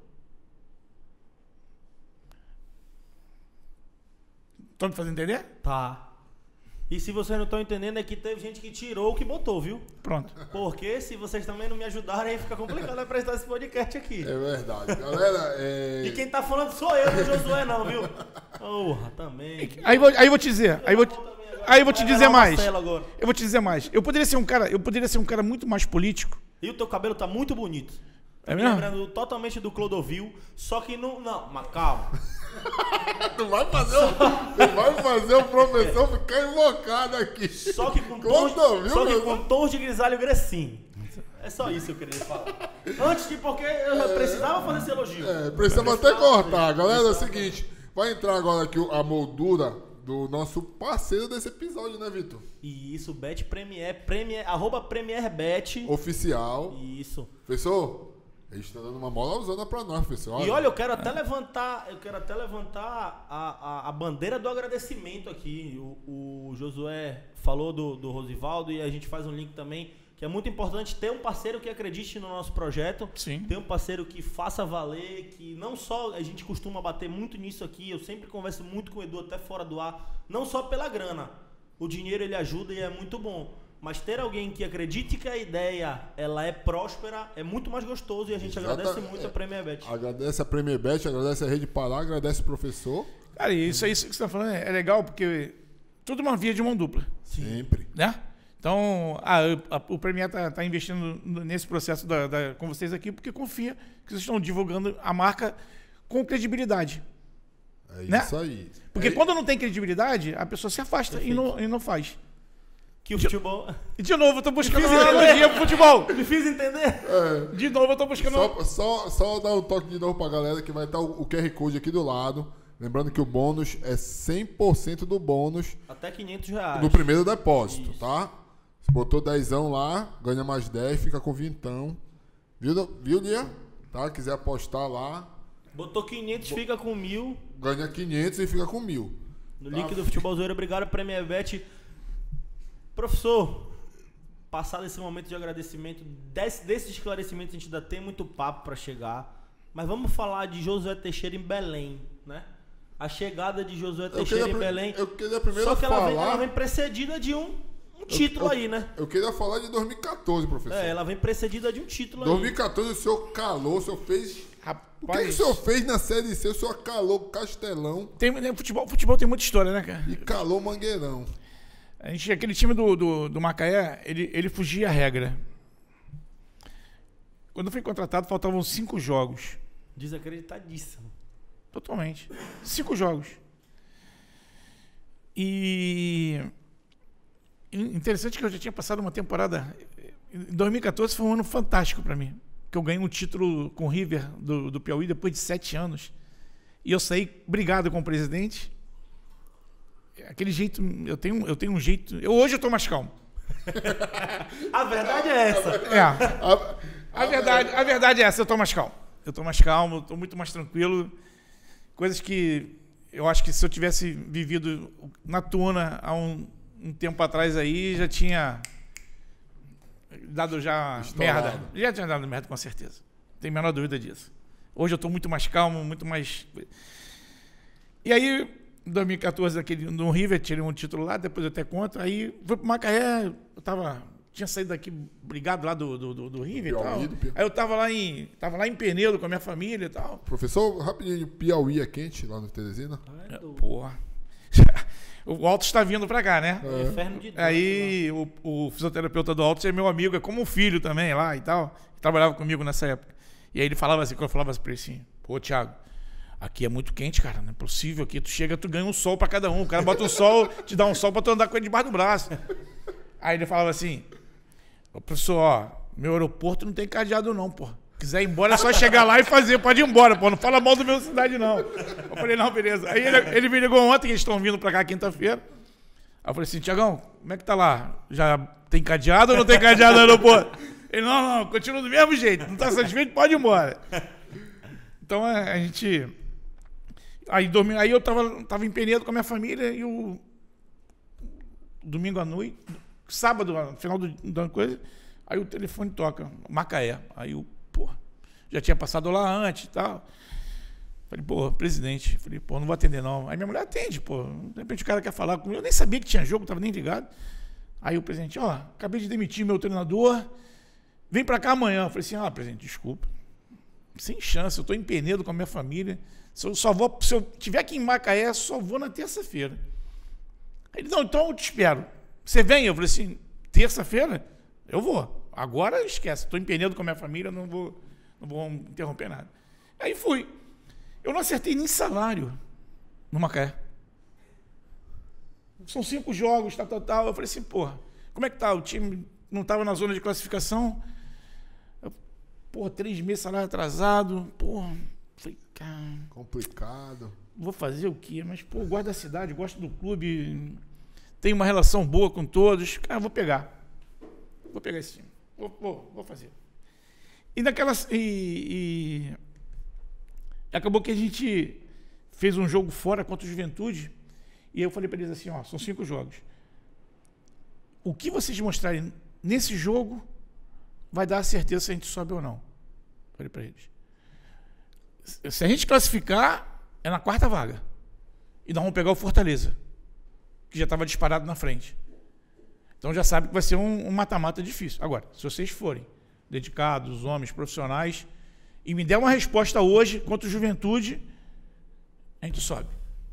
Speaker 3: Estão me fazendo entender?
Speaker 2: Tá. E se vocês não estão entendendo, é que teve gente que tirou o que botou, viu?
Speaker 3: Pronto.
Speaker 2: Porque se vocês também não me ajudarem, aí fica complicado apresentar esse podcast aqui.
Speaker 1: É verdade. Galera,
Speaker 2: E quem tá falando sou eu, não Josué não, viu? Porra, também.
Speaker 3: Aí eu vou te dizer. Aí eu vou te dizer mais. Eu vou te dizer mais. Eu poderia ser um cara muito mais político.
Speaker 2: E o teu cabelo tá muito bonito.
Speaker 3: É mesmo?
Speaker 2: Lembrando totalmente do Clodovil, só que não... Não, mas calma.
Speaker 1: Tu vai fazer o professor ficar invocado aqui.
Speaker 2: Só que com tons de grisalho Grecinho. É só isso que eu queria falar. Antes de, porque eu precisava fazer esse elogio.
Speaker 1: Precisava até cortar. Galera, é o seguinte, vai entrar agora aqui a moldura do nosso parceiro desse episódio, né, Vitor?
Speaker 2: Isso, Bet Premier, @PremierBet.
Speaker 1: Oficial.
Speaker 2: Isso.
Speaker 1: Professor, a gente tá dando uma moralzona pra nós, pessoal.
Speaker 2: E olha, eu quero até levantar a bandeira do agradecimento aqui. O Josué falou do Rosivaldo e a gente faz um link também, que é muito importante ter um parceiro que acredite no nosso projeto.
Speaker 3: Sim.
Speaker 2: Ter um parceiro que faça valer, que não só a gente costuma bater muito nisso aqui, eu sempre converso muito com o Edu até fora do ar, não só pela grana. O dinheiro ele ajuda e é muito bom. Mas ter alguém que acredite que a ideia ela é próspera é muito mais gostoso e a gente agradece muito a Premier Bet.
Speaker 1: Agradece a Premier Bet, agradece a Rede Pará, agradece o professor. Cara,
Speaker 3: isso que você está falando é legal porque tudo uma via de mão dupla.
Speaker 1: Sempre.
Speaker 3: Né? Então, o Premier tá investindo nesse processo com vocês aqui porque confia que vocês estão divulgando a marca com credibilidade.
Speaker 1: É
Speaker 3: né?
Speaker 1: Isso aí.
Speaker 3: Porque quando não tem credibilidade, a pessoa se afasta e não faz.
Speaker 2: Que o futebol...
Speaker 3: De novo, eu tô buscando uma analogia pro futebol.
Speaker 2: Me fiz entender?
Speaker 3: De novo, eu tô buscando...
Speaker 1: Só dar um toque de novo pra galera que vai estar o QR Code aqui do lado. Lembrando que o bônus é 100% do bônus
Speaker 2: Até R$500.
Speaker 1: do primeiro depósito,
Speaker 2: Isso.
Speaker 1: tá? Você botou 10 lá, ganha mais 10, fica com 20. Viu, Lia? Tá? Quiser apostar lá,
Speaker 2: Botou 500, fica com 1.000.
Speaker 1: ganha 500 e fica com 1.000.
Speaker 2: No
Speaker 1: Tá.
Speaker 2: link do Futebol Zoeiro. Obrigado, Premier Bet. Professor, passado esse momento de agradecimento, desses esclarecimentos, a gente ainda tem muito papo para chegar. Mas vamos falar de Josué Teixeira em Belém, né? A chegada de Josué Teixeira em Belém.
Speaker 1: Eu queria primeiro
Speaker 2: Só que
Speaker 1: falar...
Speaker 2: ela vem precedida de um título aí, né?
Speaker 1: Eu queria falar de 2014, professor.
Speaker 2: Ela vem precedida de um título aí.
Speaker 1: 2014 o senhor calou, o senhor fez... O que
Speaker 3: Rapaz,
Speaker 1: o senhor fez na Série C? O senhor calou o Castelão
Speaker 3: futebol tem muita história, né, cara?
Speaker 1: e calou o Mangueirão.
Speaker 3: Aquele time do Macaé, ele fugia à regra. Quando eu fui contratado, faltavam 5 jogos.
Speaker 2: Desacreditadíssimo.
Speaker 3: Totalmente. 5 jogos. E interessante que eu já tinha passado uma temporada. Em 2014 foi um ano fantástico para mim. Que eu ganhei um título com o River do Piauí depois de 7 anos. E eu saí brigado com o presidente. Aquele jeito, eu tenho um jeito. Hoje eu tô mais calmo.
Speaker 2: A verdade é essa.
Speaker 3: A verdade é essa, eu tô mais calmo. Eu tô mais calmo, tô muito mais tranquilo. Coisas que eu acho que se eu tivesse vivido na Tuna há um tempo atrás aí, já tinha dado
Speaker 1: Estourado.
Speaker 3: merda. Já tinha dado merda, com certeza. Não tem a menor dúvida disso. Hoje eu tô muito mais calmo, muito mais... E aí, em 2014, no River, tirei um título lá, depois eu até conto. Aí fui pro Macaé, tinha saído daqui brigado lá do River
Speaker 1: Piauí,
Speaker 3: e tal.
Speaker 1: do Piauí.
Speaker 3: Aí eu tava lá em Penedo com a minha família e tal.
Speaker 1: Professor, rapidinho, Piauí é quente lá no Teresina?
Speaker 3: Porra. O Altos está vindo pra cá, né?
Speaker 2: Inferno de Deus.
Speaker 3: Aí o fisioterapeuta do Altos é meu amigo, é como um filho também lá e tal. Trabalhava comigo nessa época. E aí ele falava assim, quando eu falava assim pra ele assim, pô, Thiago, aqui é muito quente, cara, não é possível aqui. Tu chega, tu ganha um sol pra cada um. O cara bota um sol, te dá um sol pra tu andar com ele debaixo do braço. Aí ele falava assim, ô, professor, ó, meu aeroporto não tem cadeado não, pô. Quiser ir embora é só chegar lá e fazer, pode ir embora, pô, não fala mal da minha cidade não. Eu falei, não, beleza. Aí ele me ligou ontem, que eles estão vindo pra cá quinta-feira. Aí eu falei assim, Tiagão, como é que tá lá? Já tem cadeado ou não tem cadeado no aeroporto? Ele, não, continua do mesmo jeito, não tá satisfeito, pode ir embora. Então a gente... Aí eu tava em Penedo com a minha família e o domingo à noite, sábado, no final da coisa, aí o telefone toca, Macaé. Aí eu, pô, já tinha passado lá antes e tal. Falei, pô, presidente. Falei, pô, não vou atender não. Aí minha mulher atende, pô. De repente o cara quer falar comigo. Eu nem sabia que tinha jogo, tava nem ligado. Aí o presidente, ó, acabei de demitir meu treinador, vem pra cá amanhã. Eu falei assim, presidente, desculpa. Sem chance, eu tô em Penedo com a minha família. Se eu tiver aqui em Macaé, só vou na terça-feira. Aí ele, não, então eu te espero. Você vem? Eu falei assim, terça-feira? Eu vou. Agora esquece, estou em Penedo com a minha família, não vou interromper nada. Aí fui. Eu não acertei nem salário no Macaé. São 5 jogos, tal. Eu falei assim, porra, como é que tá? O time não estava na zona de classificação. Porra, 3 meses, salário atrasado. Porra, falei, cara...
Speaker 1: Complicado.
Speaker 3: Vou fazer o quê? Mas, pô, gosto da cidade, gosto do clube, tenho uma relação boa com todos. Cara, vou pegar esse time. Vou fazer. E acabou que a gente fez um jogo fora contra o Juventude. E eu falei para eles assim, ó, são 5 jogos. O que vocês mostrarem nesse jogo vai dar a certeza se a gente sobe ou não. Falei para eles. Se a gente classificar, é na 4ª vaga. E nós vamos pegar o Fortaleza, que já estava disparado na frente. Então já sabe que vai ser um mata-mata difícil. Agora, se vocês forem dedicados, homens, profissionais, e me der uma resposta hoje contra o Juventude, a gente sobe.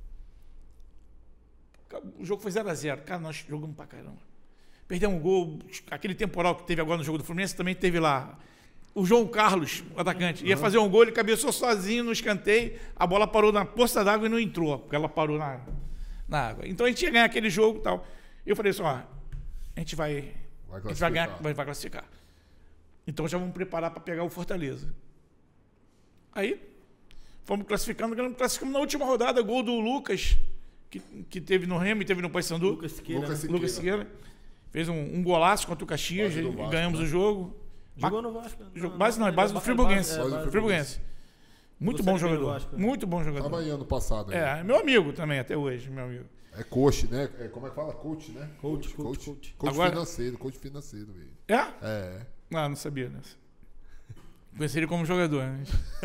Speaker 3: O jogo foi 0-0. Cara, nós jogamos pra caramba. Perdemos um gol. Aquele temporal que teve agora no jogo do Fluminense também teve lá. O João Carlos, o atacante, ia fazer um gol, ele cabeçou sozinho no escanteio, a bola parou na poça d'água e não entrou, porque ela parou na água. Então a gente ia ganhar aquele jogo e tal. Eu falei assim, ó, a gente vai ganhar, vai classificar. Então já vamos preparar para pegar o Fortaleza. Aí, fomos classificamos na última rodada, gol do Lucas, que teve no Remo e teve no Paysandu.
Speaker 2: Lucas Siqueira.
Speaker 3: Lucas Siqueira. Fez um golaço contra o Caxias e ganhamos o jogo.
Speaker 2: Jogou no Vasco?
Speaker 3: Base do Friburguense.
Speaker 2: Base do
Speaker 3: Friburguense. Muito bom jogador. Muito bom jogador.
Speaker 1: Tava aí ano passado.
Speaker 3: É, meu amigo também, até hoje, meu amigo.
Speaker 1: É coach, né? Como é que fala? Coach, né?
Speaker 2: Coach.
Speaker 1: Agora... coach financeiro, velho.
Speaker 3: É?
Speaker 1: É.
Speaker 3: Não sabia dessa. Conheci ele como jogador, né?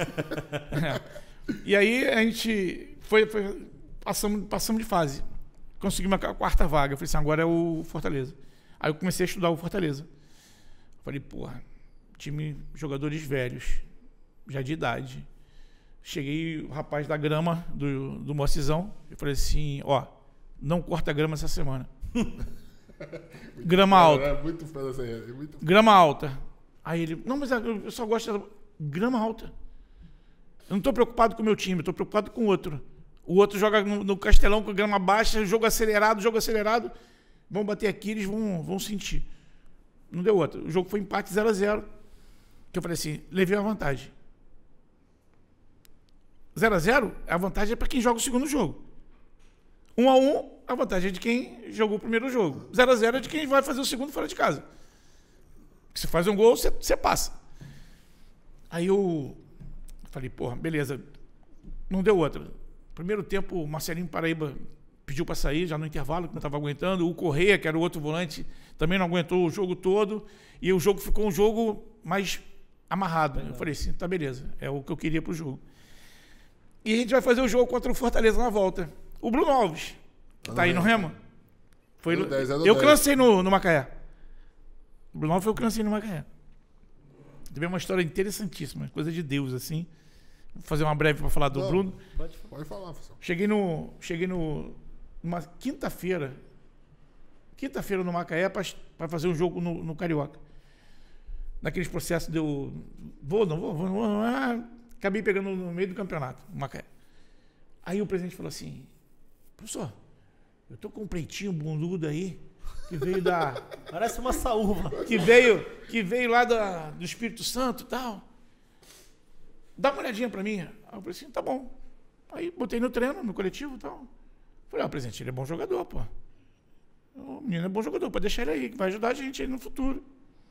Speaker 3: E aí a gente passamos de fase. Conseguimos a quarta vaga. Eu falei assim, agora é o Fortaleza. Aí eu comecei a estudar o Fortaleza. Falei, porra, time, jogadores velhos, já de idade. Cheguei, o rapaz da grama, do Mocizão, eu falei assim, ó, não corta grama essa semana. Grama alta.
Speaker 1: É muito fera essa aí.
Speaker 3: Grama alta. Aí ele, não, mas eu só gosto de grama alta. Eu não estou preocupado com o meu time, estou preocupado com o outro. O outro joga no Castelão com grama baixa, jogo acelerado. Vão bater aqui, eles vão sentir. Não deu outro. O jogo foi empate 0-0. Que eu falei assim, levei a vantagem. 0-0, a vantagem é para quem joga o segundo jogo. 1-1, a vantagem é de quem jogou o primeiro jogo. 0-0 é de quem vai fazer o segundo fora de casa. Se faz um gol, você passa. Aí eu falei, porra, beleza. Não deu outra. Primeiro tempo, o Marcelinho Paraíba pediu para sair, já no intervalo, que não estava aguentando. O Correia, que era o outro volante, também não aguentou o jogo todo. E o jogo ficou um jogo mais amarrado. Eu falei assim, tá beleza, é o que eu queria pro jogo. E a gente vai fazer o jogo contra o Fortaleza na volta. O Bruno Alves, que tá aí no Remo. Foi eu cansei no Macaé. O Bruno Alves foi o que lancei no Macaé. Teve uma história interessantíssima, coisa de Deus, assim. Vou fazer uma breve para falar do Bruno.
Speaker 1: Pode falar, professor.
Speaker 3: Cheguei numa quinta-feira no Macaé para fazer um jogo no Carioca. Naqueles processos de eu vou, acabei pegando no meio do campeonato, no Macaé. Aí o presidente falou assim, professor, eu tô com um preitinho bundudo aí, que veio da...
Speaker 2: Parece uma saúva.
Speaker 3: Que veio lá do Espírito Santo e tal. Dá uma olhadinha pra mim. Aí eu falei assim, tá bom. Aí botei no treino, no coletivo e tal. Falei, presidente, ele é bom jogador, pô. O menino é bom jogador, pode deixar ele aí, que vai ajudar a gente aí no futuro.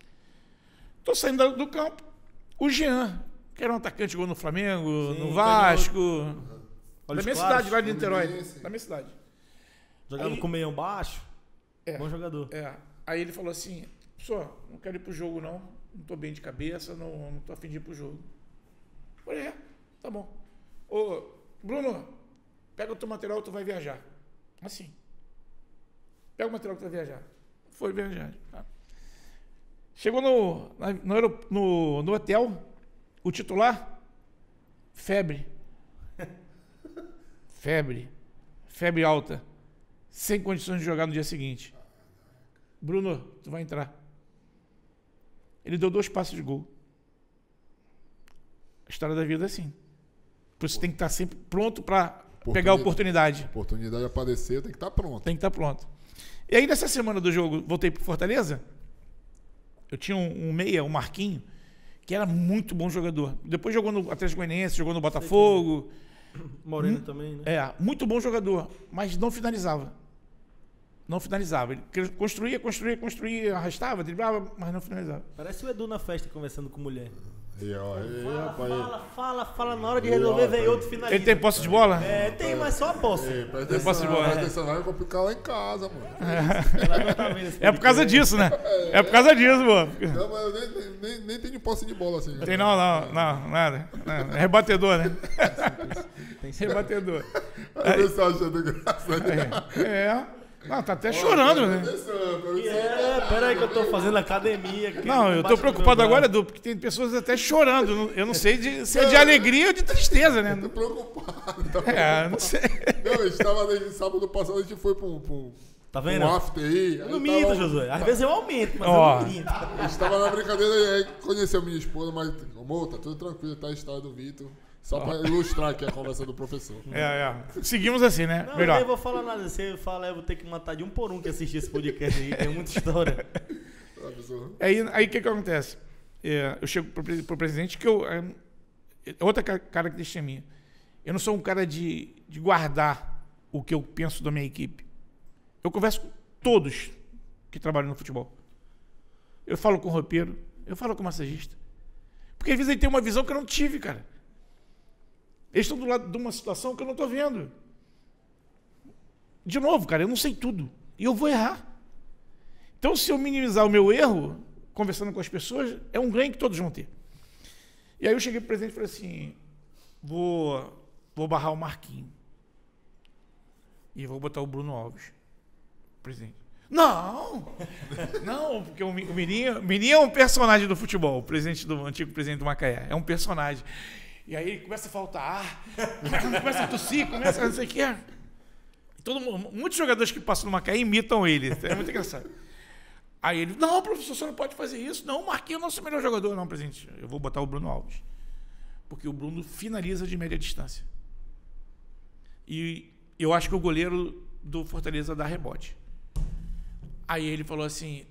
Speaker 3: Tô saindo do campo. O Jean, que era um atacante, jogou no Flamengo, no Vasco. Da minha cidade, lá de Niterói. Da minha cidade.
Speaker 2: Jogava com meião baixo. Bom jogador.
Speaker 3: Aí ele falou assim, professor, não quero ir pro jogo não tô bem de cabeça, não tô a fim de ir pro jogo. Eu falei, tá bom. Ô, Bruno, pega o teu material, tu vai viajar. Assim. Pega o material que tu vai viajar. Foi viajar. Tá. Chegou no hotel, o titular, febre alta, sem condições de jogar no dia seguinte. Bruno, tu vai entrar. Ele deu 2 passos de gol. A história da vida é assim. Por isso tem que estar sempre pronto para pegar a oportunidade.
Speaker 1: A oportunidade aparecer, tem que estar pronto.
Speaker 3: Tem que estar pronto. E aí, nessa semana do jogo, voltei para Fortaleza. Eu tinha um meia, um Marquinho, que era muito bom jogador. Depois jogou no Atlético Goianiense, jogou no Botafogo.
Speaker 2: Moreno também, né?
Speaker 3: Muito bom jogador, mas não finalizava. Ele construía, arrastava, driblava, mas não finalizava.
Speaker 2: Parece o Edu na festa conversando com mulher.
Speaker 1: Fala,
Speaker 2: na hora de resolver, vem outro finaliza.
Speaker 3: Ele tem posse de bola?
Speaker 2: Tem, mas só a posse.
Speaker 1: Tem
Speaker 3: posse de bola.
Speaker 1: Presta atenção, vai complicar lá em casa, mano.
Speaker 2: Ela não tá vendo esse
Speaker 3: É por causa disso, né? É por causa disso, mano.
Speaker 1: Não, mas eu nem tenho posse de bola assim.
Speaker 3: Tem não, nada. É rebatedor, né?
Speaker 2: Tem
Speaker 3: rebatedor.
Speaker 1: Aí o pessoal achando graça.
Speaker 3: Não, tá até chorando, né?
Speaker 2: Peraí que eu tô fazendo academia.
Speaker 3: Não, eu tô preocupado agora, Edu, porque tem pessoas até chorando. Eu não sei se é de alegria ou de tristeza, né?
Speaker 1: Tô preocupado.
Speaker 3: Não sei.
Speaker 1: Não, a gente tava sábado passado, a gente foi pra um...
Speaker 2: Tá vendo?
Speaker 1: Um after aí.
Speaker 2: Eu não minto, Josué. Às vezes eu aumento, mas eu não minto.
Speaker 1: A gente tava na brincadeira e aí conheceu minha esposa, mas, amor, tá tudo tranquilo, tá a história do Vitor. Só pra ilustrar aqui a conversa do professor.
Speaker 3: Seguimos assim, né?
Speaker 2: Não,
Speaker 3: melhor.
Speaker 2: Eu não vou falar nada. Você fala, eu vou ter que matar de um por um que assistir esse podcast aí. Tem muita história.
Speaker 3: Aí o que acontece? Eu chego pro presidente, outra característica minha. Eu não sou um cara de guardar o que eu penso da minha equipe. Eu converso com todos que trabalham no futebol. Eu falo com o roupeiro, eu falo com o massagista. Porque às vezes ele tem uma visão que eu não tive, cara. Eles estão do lado de uma situação que eu não estou vendo. De novo, cara, eu não sei tudo. E eu vou errar. Então, se eu minimizar o meu erro, conversando com as pessoas, é um ganho que todos vão ter. E aí eu cheguei pro presidente e falei assim, vou barrar o Marquinhos. E vou botar o Bruno Alves. Presidente. Não, porque o Mirinho é um personagem do futebol, o antigo presidente do Macaé, é um personagem. E aí ele começa a faltar ar, começa a tossir, começa a não sei o que. Muitos jogadores que passam no Macaé imitam ele, é muito engraçado. Aí ele, não, professor, você não pode fazer isso, não, o Marquinhos é o nosso melhor jogador. Não, presidente, eu vou botar o Bruno Alves, porque o Bruno finaliza de média distância. E eu acho que o goleiro do Fortaleza dá rebote. Aí ele falou assim,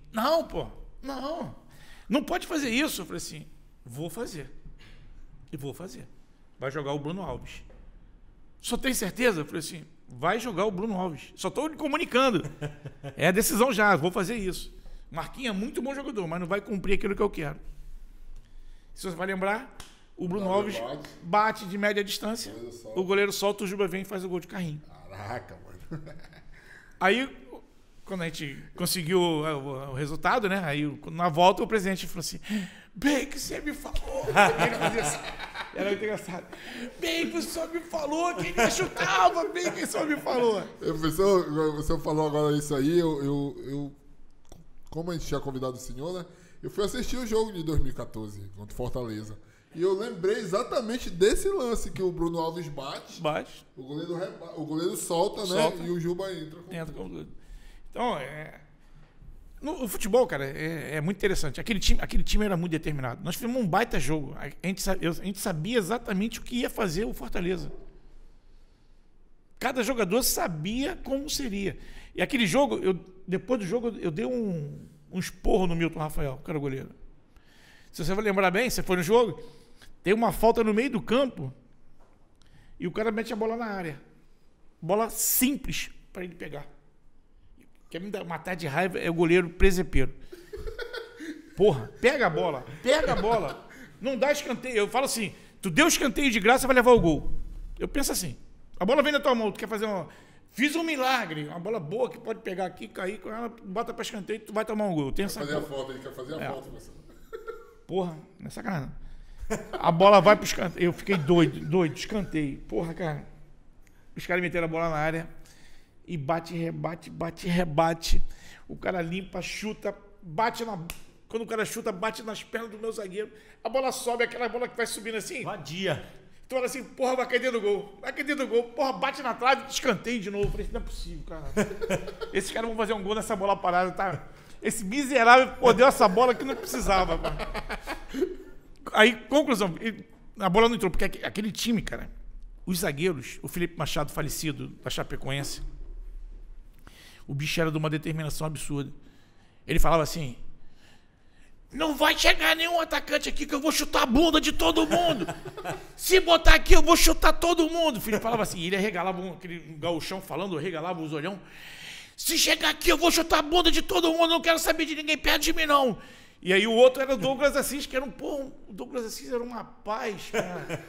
Speaker 3: não pode fazer isso. Eu falei assim, vou fazer. E vou fazer. Vai jogar o Bruno Alves. Só tem certeza? Eu falei assim, vai jogar o Bruno Alves. Só estou lhe comunicando. É a decisão já, vou fazer isso. Marquinhos é muito bom jogador, mas não vai cumprir aquilo que eu quero. Se você vai lembrar, o Bruno Alves bate de média distância, o goleiro solta, o Juba vem e faz o gol de carrinho.
Speaker 1: Caraca, mano.
Speaker 3: Aí, quando a gente conseguiu o resultado, né? Aí, na volta, o presidente falou assim, bem que você me falou. Ele fazia assim. Era muito engraçado. Bem que o senhor me falou que ele chutava, bem que o senhor me falou.
Speaker 1: Professor, você falou agora isso aí, como a gente tinha convidado o senhor, né? Eu fui assistir o jogo de 2014 contra o Fortaleza. E eu lembrei exatamente desse lance que o Bruno Alves bate. O goleiro solta, né? E o Juba entra.
Speaker 3: Então, o futebol, cara, é muito interessante. Aquele time era muito determinado. Nós fizemos um baita jogo. A gente sabia exatamente o que ia fazer o Fortaleza. Cada jogador sabia como seria. E aquele jogo, depois do jogo, eu dei um esporro no Milton Rafael, que era o goleiro. Se você vai lembrar bem, você foi no jogo, tem uma falta no meio do campo e o cara mete a bola na área. Bola simples para ele pegar. Quer me matar de raiva é o goleiro presepeiro. Porra, pega a bola. Não dá escanteio. Eu falo assim, tu deu escanteio de graça, vai levar o gol. Eu penso assim, a bola vem na tua mão, tu quer fazer fiz um milagre, uma bola boa que pode pegar aqui, cair com ela, bota pra escanteio, tu vai tomar um gol. Tem essa
Speaker 1: fazer a foto, ele quer fazer a foto. Você.
Speaker 3: Porra, não é sacanagem. A bola vai pro escanteio. Eu fiquei doido, escanteio. Porra, cara. Os caras meteram a bola na área e bate, rebate. O cara limpa, chuta, bate na... Quando o cara chuta, bate nas pernas do meu zagueiro. A bola sobe, aquela bola que vai subindo assim.
Speaker 2: Vadia.
Speaker 3: Tu olha assim, porra, vai cair dentro do gol. Porra, bate na trave, escanteio de novo. Eu falei, não é possível, cara. Esses caras vão fazer um gol nessa bola parada, tá? Esse miserável deu essa bola que não precisava, mano. Aí, conclusão, a bola não entrou, porque aquele time, cara, os zagueiros, o Felipe Machado, falecido, da Chapecoense, o bicho era de uma determinação absurda. Ele falava assim, não vai chegar nenhum atacante aqui que eu vou chutar a bunda de todo mundo. Se botar aqui, eu vou chutar todo mundo. O Felipe falava assim, ele arregalava aquele gauchão falando, arregalava os olhão. Se chegar aqui, eu vou chutar a bunda de todo mundo, não quero saber de ninguém perto de mim, não. E aí o outro era o Douglas Assis, que era o Douglas Assis era uma paz, cara.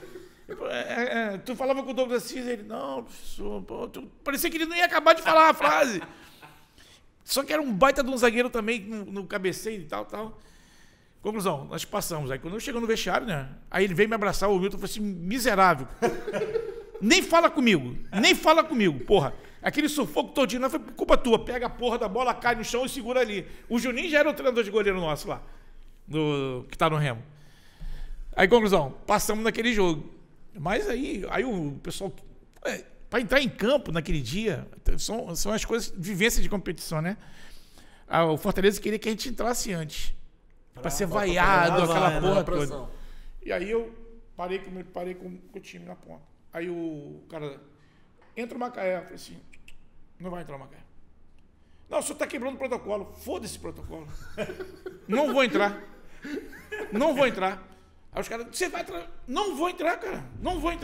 Speaker 3: Tu falava com o Douglas Assis, ele, não, professor, parecia que ele não ia acabar de falar a frase. Só que era um baita de um zagueiro também, no cabeceio e tal. Conclusão, nós passamos. Aí quando eu chego no vestiário, né? Aí ele veio me abraçar, o Milton falou assim, miserável. Nem fala comigo, porra. Aquele sufoco todinho não foi culpa tua. Pega a porra da bola, cai no chão e segura ali. O Juninho já era o treinador de goleiro nosso lá, que tá no Remo. Aí, conclusão, passamos naquele jogo. Mas aí o pessoal... para entrar em campo naquele dia, são as coisas, vivência de competição, né? O Fortaleza queria que a gente entrasse antes. Para ser vaiado, aquela porra toda. E aí eu parei com o time na ponta. Aí o cara... Entra o Macaé. Eu falei assim, não vai entrar o Macaé. Não, o senhor está quebrando o protocolo. Foda-se o protocolo. Não vou entrar. Aí os caras, você vai entrar? Não vou entrar, cara. Não vou entrar.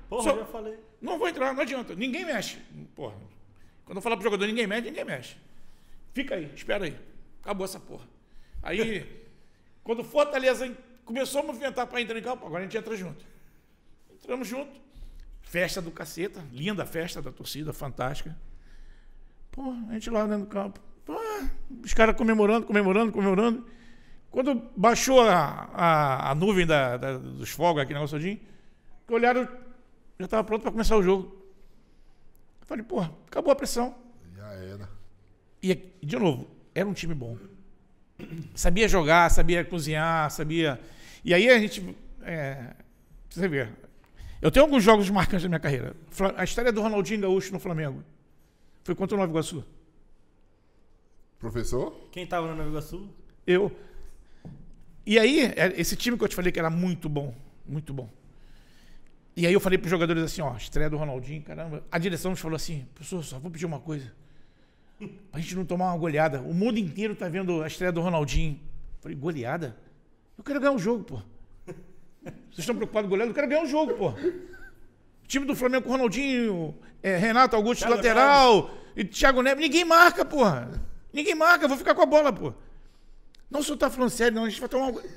Speaker 2: Porra, já falei.
Speaker 3: Não vou entrar, não adianta. Ninguém mexe. Porra. Quando eu falar pro jogador, ninguém mexe. Fica aí, espera aí. Acabou essa porra. Aí, quando o Fortaleza começou a movimentar para entrar em campo, agora a gente entra junto. Entramos junto. Festa do caceta, linda festa da torcida, fantástica. Pô, a gente lá dentro do campo. Pô, os caras comemorando. Quando baixou a nuvem dos fogos, aquele negócio todinho, que olharam, já estava pronto para começar o jogo. Eu falei, pô, acabou a pressão.
Speaker 1: Já era.
Speaker 3: E, de novo, era um time bom. Sabia jogar, sabia cozinhar, sabia... E aí a gente... você vê, eu tenho alguns jogos marcantes da minha carreira. A história do Ronaldinho Gaúcho no Flamengo foi contra o Nova Iguaçu.
Speaker 1: Professor?
Speaker 2: Quem tava no Nova Iguaçu?
Speaker 3: Eu. E aí, esse time que eu te falei que era muito bom, muito bom. E aí eu falei para os jogadores assim, ó, estreia do Ronaldinho, caramba. A direção nos falou assim, professor, só vou pedir uma coisa. Pra gente não tomar uma goleada. O mundo inteiro tá vendo a estreia do Ronaldinho. Eu falei, goleada? Eu quero ganhar um jogo, pô. Vocês estão preocupados com goleada? Eu quero ganhar um jogo, pô. O time do Flamengo com o Ronaldinho, Renato Augusto
Speaker 2: Thiago
Speaker 3: lateral,
Speaker 2: Neves.
Speaker 3: e Thiago Neves. Ninguém marca, porra. Ninguém marca, eu vou ficar com a bola, pô. Não, o senhor tá falando sério, não. A gente vai tomar um...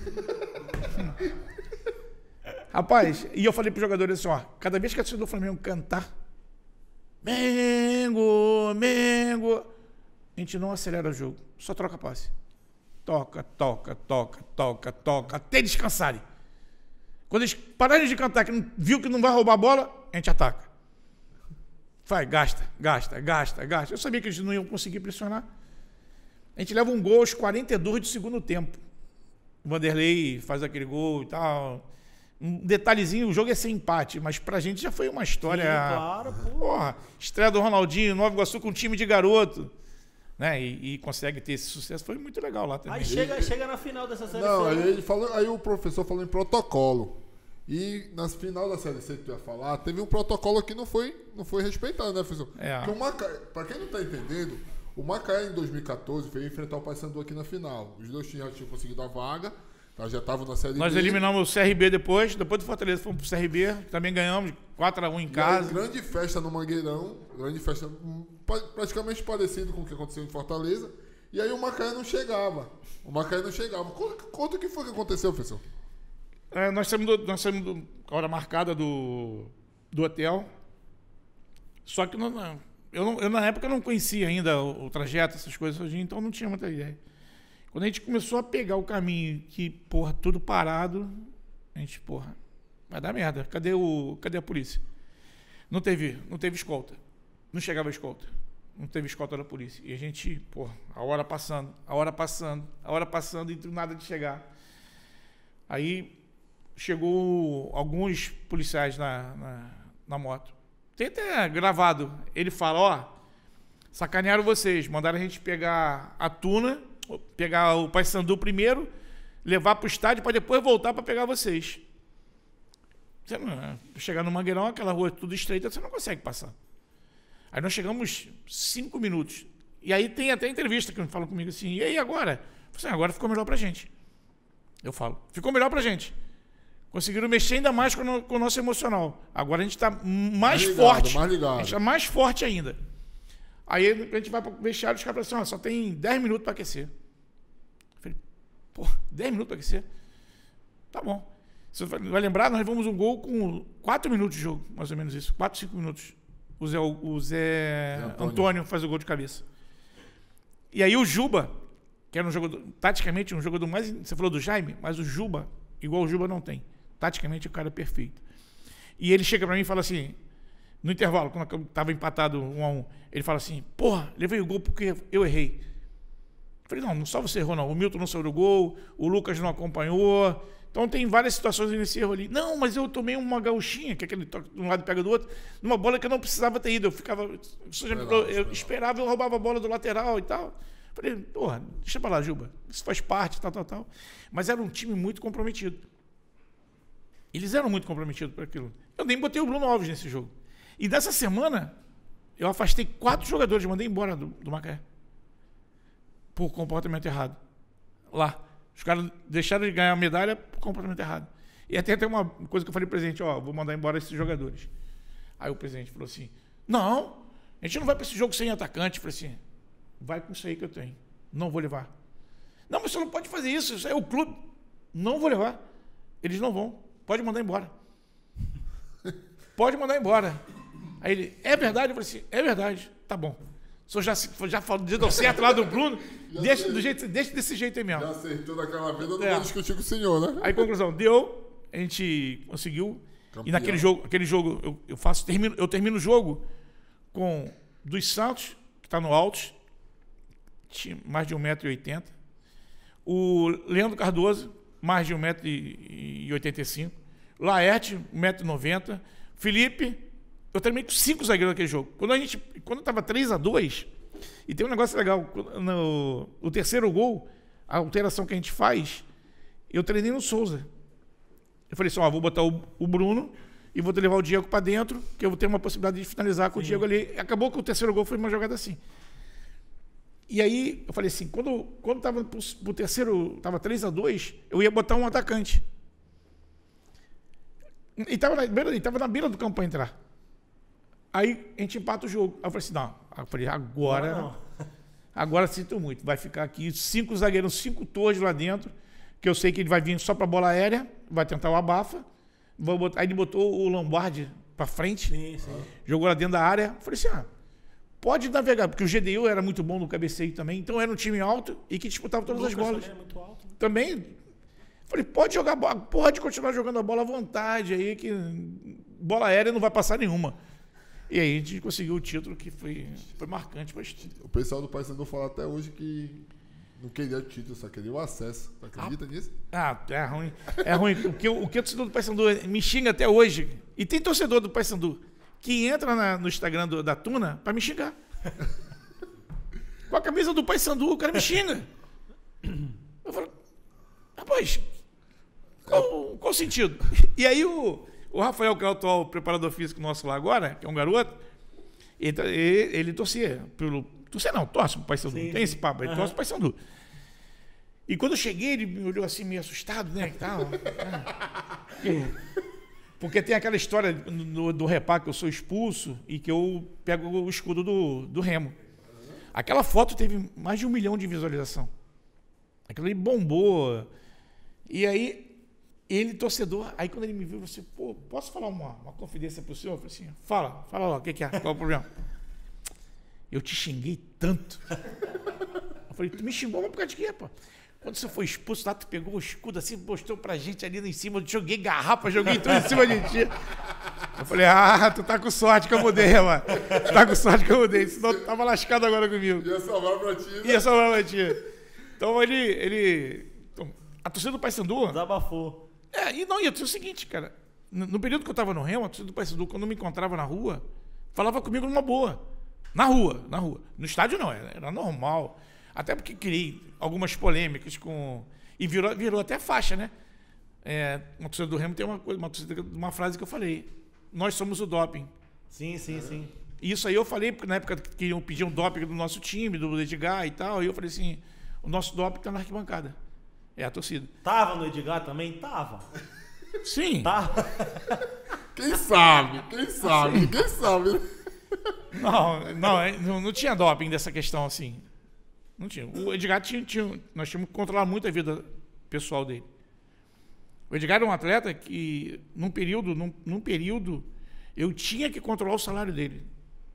Speaker 3: Rapaz, e eu falei pro jogadores assim, ó, cada vez que a torcida do Flamengo cantar Mengo, a gente não acelera o jogo, só troca passe. Toca, até descansarem. Quando eles pararem de cantar, que viu que não vai roubar a bola, a gente ataca. Vai, gasta. Eu sabia que eles não iam conseguir pressionar. A gente leva um gol aos 42 do segundo tempo. O Vanderlei faz aquele gol e tal. Um detalhezinho, o jogo ia ser empate, mas pra gente já foi uma história...
Speaker 2: Sim, claro, pô.
Speaker 3: Porra, estreia do Ronaldinho, Nova Iguaçu com um time de garoto, né? E consegue ter esse sucesso. Foi muito legal lá também.
Speaker 2: Aí chega na final dessa Série
Speaker 1: Não,
Speaker 2: C.
Speaker 1: aí o professor falou em protocolo. E na final da Série C que tu ia falar, teve um protocolo que não foi respeitado, né, professor? Porque o Macaé, pra quem não tá entendendo, o Macaé em 2014 veio enfrentar o Paysandu aqui na final. Os dois times já tinham conseguido a vaga. Já estavam na Série B.
Speaker 3: Nós eliminamos o CRB depois do Fortaleza fomos pro CRB, também ganhamos 4-1 em casa.
Speaker 1: Aí, grande festa no Mangueirão, grande festa praticamente parecido com o que aconteceu em Fortaleza. E aí o Macaé não chegava. Conta o que foi que aconteceu, professor.
Speaker 3: Nós saímos da hora marcada do hotel. Só que eu na época não conhecia ainda o trajeto, essas coisas, então não tinha muita ideia. Quando a gente começou a pegar o caminho que, porra, tudo parado, a gente, porra, vai dar merda. Cadê a polícia? Não teve escolta. Não chegava escolta. Não teve escolta da polícia. E a gente, porra, a hora passando, e nada de chegar. Aí chegou alguns policiais na moto. Tem até gravado. Ele fala, ó, sacanearam vocês, mandaram a gente pegar a Tuna, pegar o Paysandu primeiro, levar para o estádio para depois voltar para pegar vocês. Você não, chegar no Mangueirão, aquela rua tudo estreita, você não consegue passar. Aí nós chegamos 5 minutos. E aí tem até entrevista que fala comigo assim, e aí agora? Eu falei, agora ficou melhor pra gente. Eu falo, ficou melhor pra gente. Conseguiram mexer ainda mais com o nosso emocional. Agora a gente está mais forte.
Speaker 1: Mais ligado.
Speaker 3: A gente está mais forte ainda. Aí a gente vai para o vestiário e os caras falam assim, só tem 10 minutos para aquecer. Eu falei, pô, 10 minutos para aquecer? Tá bom. Você vai lembrar, nós levamos um gol com 4 minutos de jogo, mais ou menos isso. 4, 5 minutos. O Zé Antônio faz o gol de cabeça. E aí o Juba, que era um jogador, taticamente um jogador mais... Você falou do Jaime, mas o Juba, igual o Juba não tem. Taticamente o cara é perfeito. E ele chega para mim e fala assim... No intervalo, quando estava empatado 1-1, ele fala assim, porra, levei o gol porque eu errei. Eu falei, não só você errou não, o Milton não saiu do gol, o Lucas não acompanhou, então tem várias situações nesse erro ali. Não, mas eu tomei uma gauchinha, que aquele toque de um lado pega do outro, numa bola que eu não precisava ter ido, eu esperava, eu roubava a bola do lateral e tal. Eu falei, porra, deixa pra lá, Juba, isso faz parte, tal. Mas era um time muito comprometido. Eles eram muito comprometidos por aquilo. Eu nem botei o Bruno Alves nesse jogo. E dessa semana, eu afastei 4 jogadores, mandei embora do Macaé. Por comportamento errado. Lá. Os caras deixaram de ganhar a medalha por comportamento errado. E até tem uma coisa que eu falei pra gente, ó, vou mandar embora esses jogadores. Aí o presidente falou assim, não, a gente não vai para esse jogo sem atacante. Eu falei assim, vai com isso aí que eu tenho. Não vou levar. Não, mas você não pode fazer isso, isso é o clube. Não vou levar. Eles não vão. Pode mandar embora. Pode mandar embora. Aí ele, é verdade? Eu falei assim, é verdade. Tá bom. O senhor já falou, deu certo lá do Bruno, deixa desse jeito aí mesmo.
Speaker 1: Já acertou daquela vez, eu não vou discutir com o senhor, né?
Speaker 3: Aí, conclusão, deu, a gente conseguiu.
Speaker 1: Campeão.
Speaker 3: E naquele jogo, eu termino o jogo com dos Santos, que está no Altos, tinha mais de 1,80 m. O Leandro Cardoso, mais de 1,85 m. Laerte, 1,90 m. Felipe, eu terminei com 5 zagueiros naquele jogo. Quando estava 3-2, e tem um negócio legal, no terceiro gol, a alteração que a gente faz, eu treinei no Souza. Eu falei assim, vou botar o Bruno e vou levar o Diego para dentro, que eu vou ter uma possibilidade de finalizar com o Diego ali. Acabou que o terceiro gol foi uma jogada assim. E aí, eu falei assim, quando estava pro terceiro, estava 3-2, eu ia botar um atacante. E estava na beira do campo para entrar. Aí a gente empata o jogo. Aí eu falei assim, não. Aí eu falei, agora sinto muito. Vai ficar aqui 5 zagueiros, 5 torres lá dentro, que eu sei que ele vai vir só para bola aérea, vai tentar o abafa. Aí ele botou o Lombardi para frente,
Speaker 2: Sim.
Speaker 3: jogou lá dentro da área. Eu falei assim, pode navegar, porque o GDU era muito bom no cabeceio também, então era um time alto e que disputava todas as bolas.
Speaker 2: Também é muito alto, né?
Speaker 3: Também, falei, pode jogar bola, pode continuar jogando a bola à vontade aí, que bola aérea não vai passar nenhuma. E aí a gente conseguiu o título que foi marcante para esse título.
Speaker 1: O pessoal do Paysandu fala até hoje que não queria o título, só queria o acesso. Você acredita nisso?
Speaker 3: É ruim. É ruim. O que o torcedor do Paysandu me xinga até hoje. E tem torcedor do Paysandu que entra no Instagram da Tuna para me xingar. Com a camisa do Paysandu, o cara me xinga. Eu falo, rapaz, qual o sentido? E aí o Rafael, que é o atual preparador físico nosso lá agora, que é um garoto, ele torcia torce pro Paysandu. Tem esse papo, ele torce pro Paysandu. E quando eu cheguei, ele me olhou assim, meio assustado, né? E tal, porque tem aquela história do Repá que eu sou expulso e que eu pego o escudo do Remo. Aquela foto teve mais de 1 milhão de visualização. Aquilo ali bombou. E aí, ele, torcedor, aí quando ele me viu, eu falei assim, pô, posso falar uma confidência pro senhor? Eu falei assim, fala lá, o que é? Qual é o problema? Eu te xinguei tanto. Eu falei, tu me xingou, mas por causa de quê, pô? Quando você foi expulso lá, tu pegou o escudo assim, mostrou pra gente ali em cima, eu joguei garrafa, joguei tudo em cima de ti. Eu falei, tu tá com sorte que eu mudei, mano. Tu tá com sorte que eu mudei, senão tu tava lascado agora comigo.
Speaker 1: Ia salvar pra ti.
Speaker 3: Ia salvar pra ti. Então a torcida do Paysandu...
Speaker 2: Desabafou.
Speaker 3: Ia ter o seguinte, cara. No período que eu tava no Remo, a torcida do Paysandu, quando me encontrava na rua, falava comigo numa boa. Na rua. No estádio não, era normal. Até porque criei algumas polêmicas com... E virou até faixa, né? Uma torcida do Remo tem uma frase que eu falei. Nós somos o doping.
Speaker 2: Sim.
Speaker 3: E isso aí eu falei, porque na época que queriam pedir um doping do nosso time, do Edgar e tal, e eu falei assim, o nosso doping tá na arquibancada. É a torcida.
Speaker 2: Tava no Edgar também? Tava.
Speaker 3: Sim.
Speaker 2: Tava.
Speaker 3: Quem sabe? Não tinha doping dessa questão assim. Não tinha. O Edgar nós tínhamos que controlar muito a vida pessoal dele. O Edgar era um atleta que, num período, eu tinha que controlar o salário dele.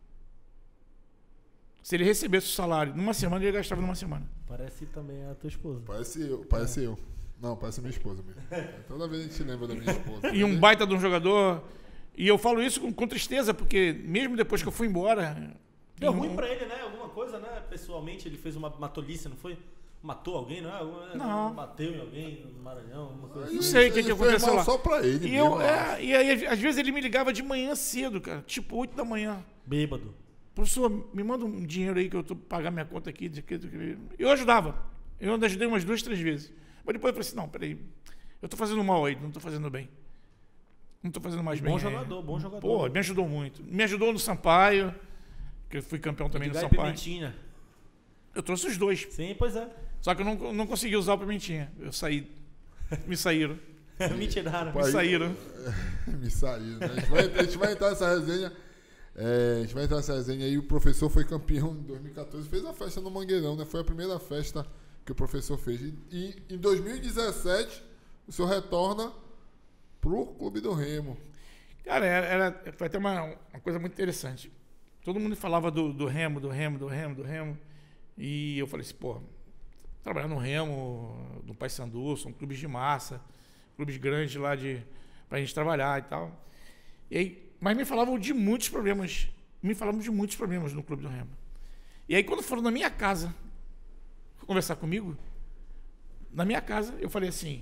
Speaker 3: Se ele recebesse o salário numa semana, ele gastava numa semana.
Speaker 2: Parece também a tua esposa.
Speaker 1: Parece eu. Não, parece a minha esposa mesmo. Toda vez a gente lembra da minha esposa.
Speaker 3: E um baita de um jogador. E eu falo isso com tristeza, porque mesmo depois que eu fui embora...
Speaker 2: Deu ruim pra ele, né? Alguma coisa, né? Pessoalmente, ele fez uma tolice, não foi? Matou alguém, não é?
Speaker 3: Não.
Speaker 2: Bateu em alguém no Maranhão, alguma coisa assim.
Speaker 3: Não sei o que aconteceu lá.
Speaker 1: Só pra ele.
Speaker 3: E aí, às vezes, ele me ligava de manhã cedo, cara. Tipo 8 da manhã.
Speaker 2: Bêbado.
Speaker 3: Professor, me manda um dinheiro aí que eu tô pagar minha conta aqui. Eu ajudava. Eu ajudei umas 2, 3 vezes. Mas depois eu falei assim, não, peraí. Eu tô fazendo mal aí, não tô fazendo bem. Não tô fazendo mais bem.
Speaker 2: Bom jogador.
Speaker 3: Pô, me ajudou muito. Me ajudou no Sampaio, que eu fui campeão também no
Speaker 2: Edgar
Speaker 3: Sampaio.
Speaker 2: e Pimentinha.
Speaker 3: Eu trouxe os dois.
Speaker 2: Sim, pois é.
Speaker 3: Só que eu não consegui usar o Pimentinha. Eu saí. Me saíram.
Speaker 2: Me tiraram.
Speaker 3: Me saíram.
Speaker 1: Me saíram, né? A gente vai entrar nessa resenha. A gente vai entrar nessa resenha aí. O professor foi campeão em 2014. Fez a festa no Mangueirão, né? Foi a primeira festa que o professor fez. E em 2017, o senhor retorna pro Clube do Remo.
Speaker 3: Cara, foi até uma coisa muito interessante. Todo mundo falava do Remo. E eu falei assim, pô, trabalhar no Remo, no Paysandu, são clubes de massa, clubes grandes lá pra gente trabalhar e tal. E aí, mas me falavam de muitos problemas. No Clube do Remo. E aí, quando foram na minha casa conversar comigo, na minha casa, eu falei assim,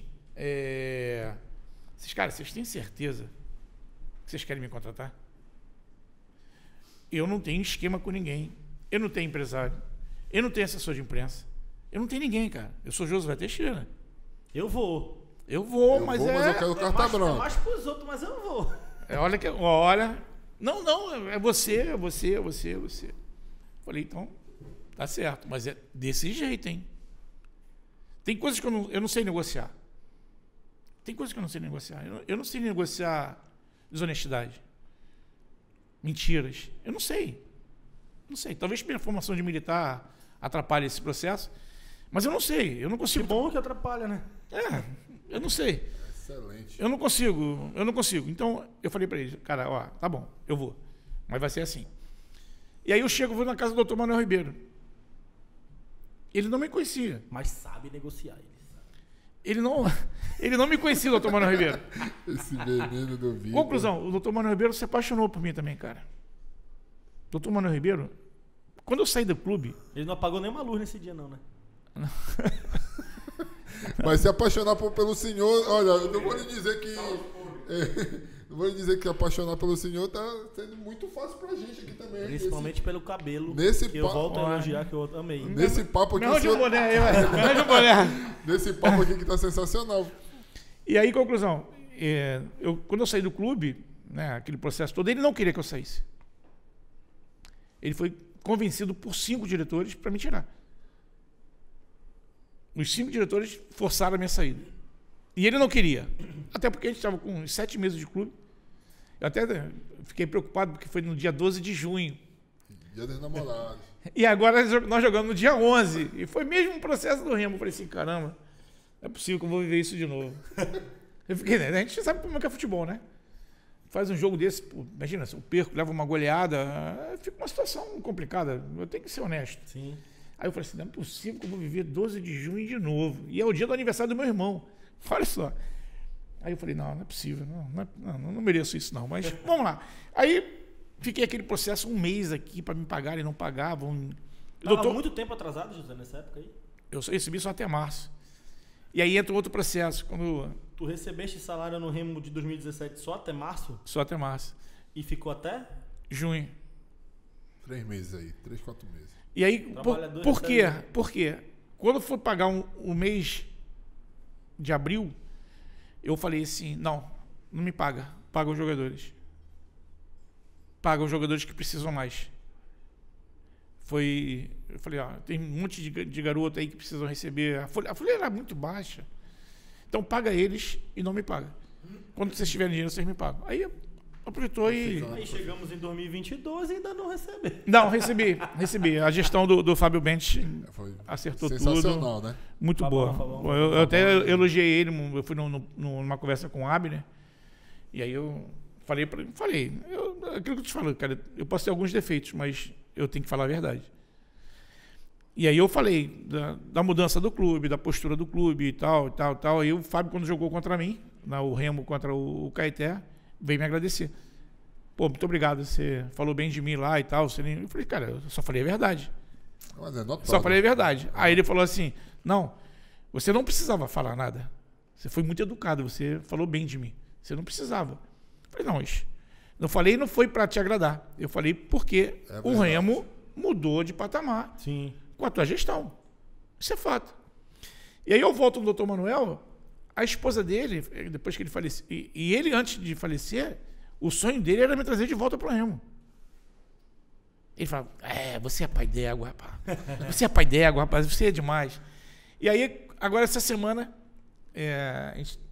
Speaker 3: vocês têm certeza que vocês querem me contratar? Eu não tenho esquema com ninguém. Eu não tenho empresário. Eu não tenho assessor de imprensa. Eu não tenho ninguém, cara. Eu sou Josué Teixeira.
Speaker 2: Eu vou.
Speaker 1: Mas eu quero carta branca.
Speaker 2: É mais pros outros, mas eu não vou.
Speaker 3: Olha. Não, é você. Falei, então, tá certo. Mas é desse jeito, hein? Tem coisas que eu não sei negociar. Eu não sei negociar desonestidade. Mentiras. Eu não sei. Talvez minha formação de militar atrapalhe esse processo. Mas eu não sei. Eu não consigo.
Speaker 2: Que bom que atrapalha, né?
Speaker 3: Eu não sei.
Speaker 1: Excelente.
Speaker 3: Eu não consigo. Então, eu falei pra ele, cara, ó, tá bom, eu vou. Mas vai ser assim. E aí vou na casa do Dr. Manuel Ribeiro. Ele não me conhecia.
Speaker 2: Mas sabe negociar.
Speaker 3: Ele não me conhecia, o Dr. Manuel Ribeiro.
Speaker 1: Esse veneno do vídeo.
Speaker 3: Conclusão, o Dr. Manuel Ribeiro se apaixonou por mim também, cara. Dr. Manuel Ribeiro, quando eu saí do clube...
Speaker 2: Ele não apagou nenhuma luz nesse dia, não, né?
Speaker 1: Mas se apaixonar pelo senhor, olha, eu não vou lhe dizer que... não vou lhe dizer que apaixonar pelo senhor tá sendo muito fácil pra gente aqui também.
Speaker 2: Principalmente pelo cabelo.
Speaker 1: Que
Speaker 2: eu volto a elogiar, que eu amei.
Speaker 1: Nesse papo aqui... Nesse papo aqui que tá sensacional.
Speaker 3: E aí, conclusão, quando eu saí do clube, né, aquele processo todo, ele não queria que eu saísse. Ele foi convencido por 5 diretores para me tirar. Os 5 diretores forçaram a minha saída. E ele não queria. Até porque a gente estava com 7 meses de clube. Eu até fiquei preocupado porque foi no dia 12 de junho.
Speaker 1: Dia dos namorados.
Speaker 3: E agora nós jogamos no dia 11. E foi mesmo um processo do Remo. Eu falei assim, caramba, não é possível que eu vou viver isso de novo. Eu fiquei, né? A gente sabe como é que é futebol, né? Faz um jogo desse, pô, imagina, se eu perco, leva uma goleada, fica uma situação complicada. Eu tenho que ser honesto.
Speaker 2: Sim.
Speaker 3: Aí eu falei assim, não é possível que eu vou viver 12 de junho de novo. E é o dia do aniversário do meu irmão. Olha só. Aí eu falei, não é possível. Não mereço isso não. Mas vamos lá. Aí fiquei aquele processo 1 mês aqui para me pagar e não pagavam.
Speaker 2: Estava muito tempo atrasado, José, nessa época aí?
Speaker 3: Eu recebi só até março. E aí entra outro processo.
Speaker 2: Tu recebeste salário no Remo de 2017 só até março?
Speaker 3: Só até março.
Speaker 2: E ficou até?
Speaker 3: Junho.
Speaker 1: 3 meses aí. 3, 4 meses.
Speaker 3: E aí, por quê? Por quê? Quando for pagar o mês de abril, eu falei assim, não me paga. Paga os jogadores. Paga os jogadores que precisam mais. Eu falei, ó, tem um monte de garoto aí que precisam receber. A folha era muito baixa. Então paga eles e não me paga. Quando vocês tiverem dinheiro, vocês me pagam. Aí aproveitou e...
Speaker 2: Aí chegamos em 2022 e ainda não recebeu.
Speaker 3: Não, recebi. A gestão do Fábio Bentes acertou tudo.
Speaker 1: Sensacional, né?
Speaker 3: Muito boa. Eu até elogiei ele, eu fui numa conversa com o Abner, e aí eu falei, aquilo que eu te falo, cara, eu posso ter alguns defeitos, mas eu tenho que falar a verdade. E aí eu falei da mudança do clube, da postura do clube e tal. Aí o Fábio, quando jogou contra mim, o Remo contra o Caeté, veio me agradecer. Pô, muito obrigado, você falou bem de mim lá e tal. Eu falei, cara, eu só falei a verdade. Só falei a verdade. Aí ele falou assim, não, você não precisava falar nada. Você foi muito educado, você falou bem de mim. Você não precisava. Eu falei, não, mas não falei, não foi para te agradar. Eu falei porque o Remo mudou de patamar.
Speaker 2: Sim.
Speaker 3: Com a tua gestão. Isso é fato. E aí eu volto no Dr. Manuel, a esposa dele, depois que ele faleceu, e ele antes de falecer, o sonho dele era me trazer de volta para o Remo. Ele fala, você é pai d'égua, rapaz. Você é pai d'égua, rapaz, você é demais. E aí, agora essa semana, a gente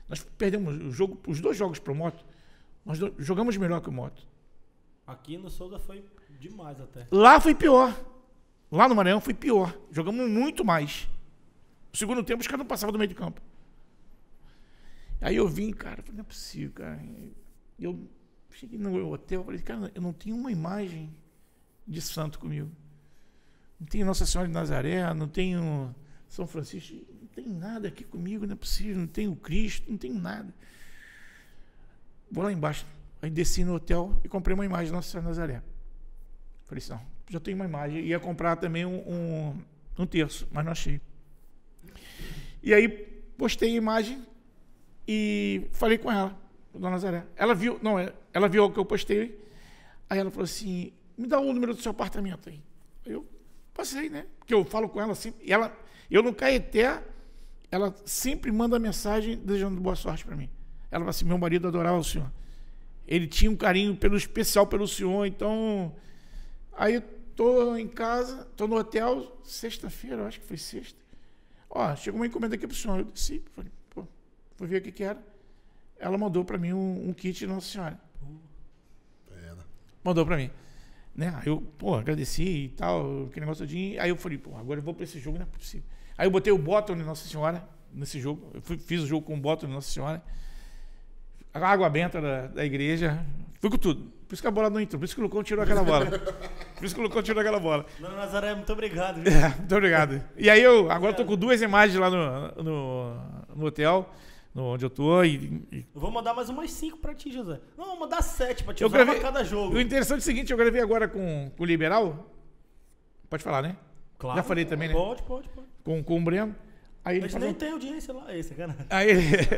Speaker 3: Nós perdemos o jogo, os 2 jogos pro Moto, nós jogamos melhor que o Moto.
Speaker 2: Aqui no Souza foi demais até.
Speaker 3: Lá foi pior. Lá no Maranhão foi pior. Jogamos muito mais. No segundo tempo, os caras não passavam do meio de campo. Aí eu vim, cara, falei, não é possível, cara. Eu cheguei no hotel, falei, cara, eu não tenho uma imagem de santo comigo. Não tenho Nossa Senhora de Nazaré, não tenho São Francisco, não tem nada aqui comigo, não é possível, não tenho Cristo, não tenho nada. Vou lá embaixo. Aí desci no hotel e comprei uma imagem de Nossa Senhora de Nazaré. Falei assim, não, já tenho uma imagem. Ia comprar também um terço, mas não achei. E aí postei a imagem e falei com ela, Dona Nazaré. Ela viu o que eu postei. Aí ela falou assim, me dá o número do seu apartamento aí. Eu passei, né? Porque eu falo com ela sempre. E eu no Caeté, ela sempre manda mensagem desejando boa sorte para mim. Ela fala assim, meu marido adorava o senhor. Ele tinha um carinho especial pelo senhor, então... Aí eu tô em casa, tô no hotel, sexta-feira, eu acho que foi sexta. Ó, chegou uma encomenda aqui pro senhor. Eu desci, falei, pô, fui ver o que era. Ela mandou para mim um kit de Nossa Senhora. Mandou para mim. Né? Aí eu, pô, agradeci e tal, aquele negócio todinho. Aí eu falei, pô, agora eu vou para esse jogo, não é possível. Aí eu botei o bottom de Nossa Senhora nesse jogo. Eu fiz o jogo com o bottom de Nossa Senhora. A água benta da igreja. Fui com tudo. Por isso que a bola não entrou. Por isso que o Lucão tirou aquela bola.
Speaker 2: Dona Nazaré, muito obrigado.
Speaker 3: Viu? Muito obrigado. E aí agora eu tô com 2 imagens lá no hotel, onde eu tô.
Speaker 2: Eu vou mandar mais umas 5 pra ti, José. Não, vou mandar 7 pra ti, usar pra cada jogo.
Speaker 3: O interessante é o seguinte, eu gravei agora com o Liberal. Pode falar, né?
Speaker 2: Claro.
Speaker 3: Já falei também, né?
Speaker 2: Pode.
Speaker 3: Com o Breno. Aí ele
Speaker 2: nem tem audiência lá, esse cara.
Speaker 3: Aí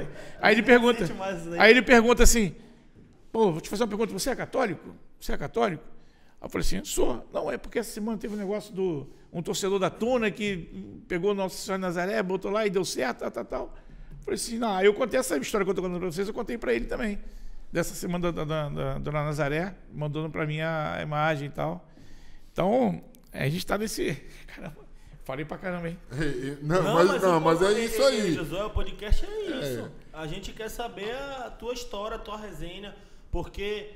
Speaker 3: ele pergunta assim, pô, vou te fazer uma pergunta, você é católico? Você é católico? Aí eu falei assim, sou. Não, é porque essa semana teve um negócio um torcedor da Tuna que pegou Nossa Senhora de Nazaré, botou lá e deu certo, tal. Eu falei assim, não, eu contei essa história que eu tô contando pra vocês, eu contei pra ele também. Dessa semana da Dona Nazaré, mandando pra mim a imagem e tal. Então, a gente tá nesse... Caramba. Falei pra caramba, hein?
Speaker 1: Mas é isso aí.
Speaker 2: Josué, o podcast é isso. A gente quer saber a tua história, a tua resenha, porque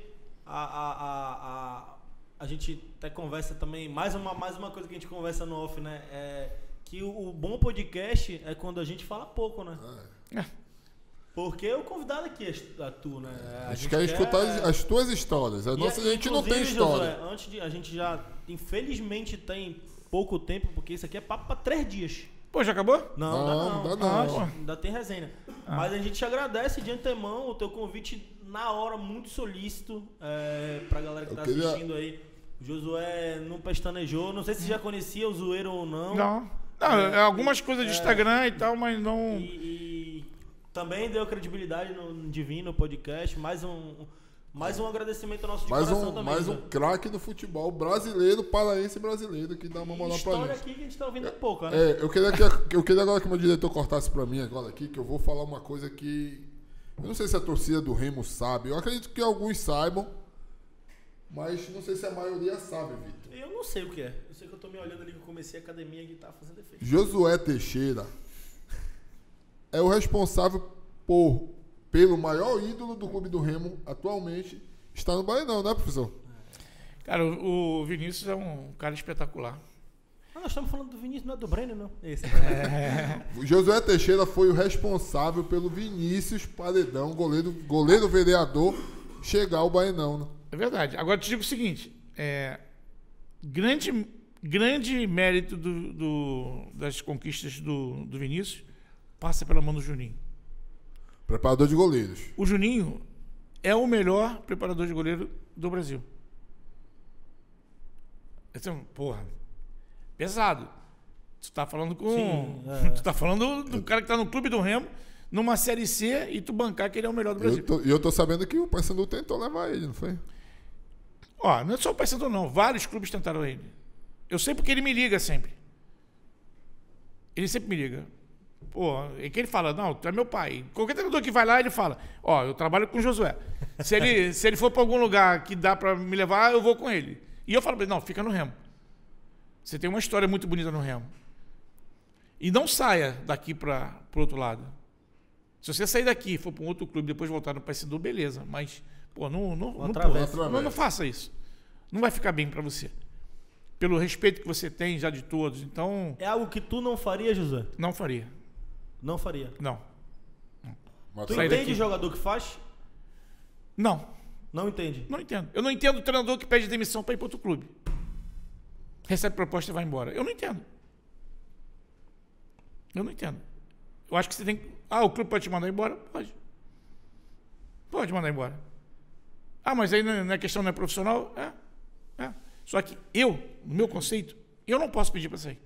Speaker 2: a gente até conversa também, mais uma coisa que a gente conversa no off, né? É que o bom podcast é quando a gente fala pouco, né? Porque o convidado aqui é tu, né?
Speaker 1: A gente quer escutar as tuas histórias. A gente não tem história.
Speaker 2: Josué, a gente já, infelizmente, tem pouco tempo, porque isso aqui é papo pra 3 dias.
Speaker 3: Pô, já acabou?
Speaker 2: Não. Ainda tem resenha. Mas a gente te agradece de antemão o teu convite na hora, muito solícito, pra galera que tá assistindo aí. O Josué não pestanejou, não sei se já conhecia o Zoeiro ou não.
Speaker 3: Não, algumas coisas de Instagram e tal, mas não...
Speaker 2: E também deu credibilidade no Divino Podcast, mais um agradecimento ao nosso de coração também.
Speaker 1: Mais um craque do futebol brasileiro, paraense brasileiro, que dá uma moral pra gente.
Speaker 2: História aqui que a gente tá ouvindo pouco, né?
Speaker 1: Eu queria agora que o meu diretor cortasse pra mim agora aqui, que eu vou falar uma coisa que... Eu não sei se a torcida do Remo sabe, eu acredito que alguns saibam, mas não sei se a maioria sabe, Vitor.
Speaker 2: Eu não sei o que é. Eu sei que eu tô me olhando ali que eu comecei a academia e tá fazendo efeito.
Speaker 1: Josué Teixeira é o responsável pelo maior ídolo do clube do Remo atualmente, está no Baenão, né, professor?
Speaker 3: Cara, o Vinícius é um cara espetacular.
Speaker 2: Nós estamos falando do Vinícius, não é do Breno, não. Esse.
Speaker 1: O Josué Teixeira foi o responsável pelo Vinícius Paredão, goleiro vereador, chegar ao Baenão, né?
Speaker 3: É verdade. Agora te digo o seguinte, grande mérito das conquistas do Vinícius passa pela mão do Juninho.
Speaker 1: Preparador de goleiros.
Speaker 3: O Juninho é o melhor preparador de goleiro do Brasil. Então, porra, pesado. Tu tá falando com... Sim, Tu tá falando do cara que tá no clube do Remo, numa Série C, e tu bancar que ele é o melhor do Brasil.
Speaker 1: Eu tô sabendo que o Paysandu tentou levar ele, não foi?
Speaker 3: Ó, não é só o Paysandu não, vários clubes tentaram ele. Eu sei porque ele me liga sempre. Ele sempre me liga. Pô, é que ele fala, não, tu é meu pai. Qualquer treinador que vai lá, ele fala, ó, eu trabalho com o Josué. Se ele for para algum lugar que dá para me levar, eu vou com ele. E eu falo pra ele, não, fica no Remo. Você tem uma história muito bonita no Remo. E não saia daqui para o outro lado. Se você sair daqui e for para um outro clube e depois voltar no Paysandu, beleza. Mas, pô, não faça isso. Não vai ficar bem para você. Pelo respeito que você tem já de todos. Então...
Speaker 2: É algo que tu não faria, José?
Speaker 3: Não faria.
Speaker 2: Não faria?
Speaker 3: Não.
Speaker 2: Tu entende jogador que faz?
Speaker 3: Não.
Speaker 2: Não entende?
Speaker 3: Não entendo. Eu não entendo o treinador que pede demissão para ir para outro clube. Recebe proposta e vai embora. Eu não entendo. Eu não entendo. Eu acho que você tem que... o clube pode te mandar embora? Pode. Pode mandar embora. Mas aí não é questão, não é profissional? É. Só que eu, no meu conceito, eu não posso pedir para sair.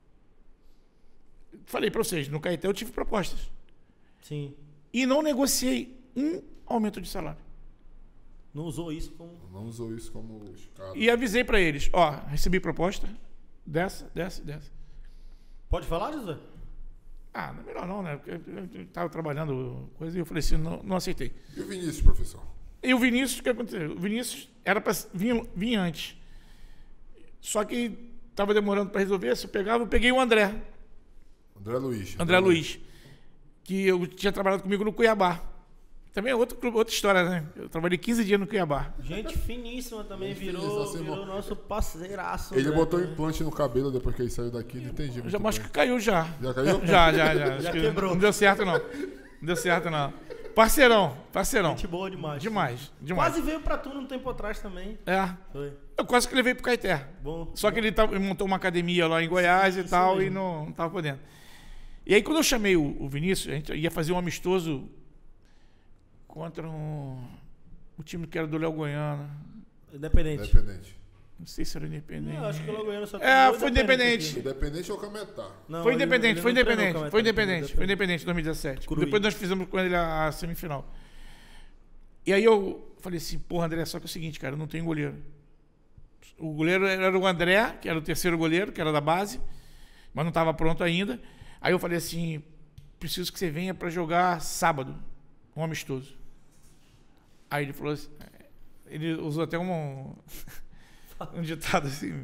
Speaker 3: Falei para vocês, no Caeté eu tive propostas.
Speaker 2: Sim.
Speaker 3: E não negociei um aumento de salário.
Speaker 2: Não usou isso como...
Speaker 1: Não usou isso como escada.
Speaker 3: E avisei para eles, recebi proposta, dessa.
Speaker 2: Pode falar, José?
Speaker 3: Não é melhor não, né? Porque eu estava trabalhando coisa e eu falei assim, não aceitei.
Speaker 1: E o Vinícius, professor?
Speaker 3: E o Vinícius, o que aconteceu? O Vinícius era para vir antes. Só que estava demorando para resolver, se eu peguei o André. André Luiz. Que eu tinha trabalhado comigo no Cuiabá. Também é outra história, né? Eu trabalhei 15 dias no Cuiabá.
Speaker 2: Gente finíssima também, virou nosso parceiraço.
Speaker 1: Ele botou implante no cabelo depois que ele saiu daqui, não entendi.
Speaker 3: Já acho que caiu já.
Speaker 1: Já caiu?
Speaker 3: Já.
Speaker 2: Já quebrou.
Speaker 3: Não deu certo, não. Parceirão.
Speaker 2: Gente boa demais.
Speaker 3: Demais.
Speaker 2: Quase veio pra tu um tempo atrás também.
Speaker 3: Foi. Eu quase que levei pro Caeté.
Speaker 2: Bom.
Speaker 3: Só que ele montou uma academia lá em Goiás e tal, mesmo. E não tava podendo. E aí, quando eu chamei o Vinícius, a gente ia fazer um amistoso contra o time que era do Léo Goiano.
Speaker 2: Independente.
Speaker 3: Não sei se era Independente.
Speaker 2: Não, acho que o Léo Goiano só
Speaker 3: foi Independente.
Speaker 1: Independente ou Cametá?
Speaker 3: Foi Independente, foi Independente 2017.
Speaker 2: Curuí.
Speaker 3: Depois nós fizemos com ele a semifinal. E aí eu falei assim, porra, André, só que é o seguinte, cara, eu não tenho goleiro. O goleiro era o André, que era o terceiro goleiro, que era da base, mas não estava pronto ainda. Aí eu falei assim, preciso que você venha para jogar sábado, um amistoso. Aí ele falou assim, ele usou até um ditado assim.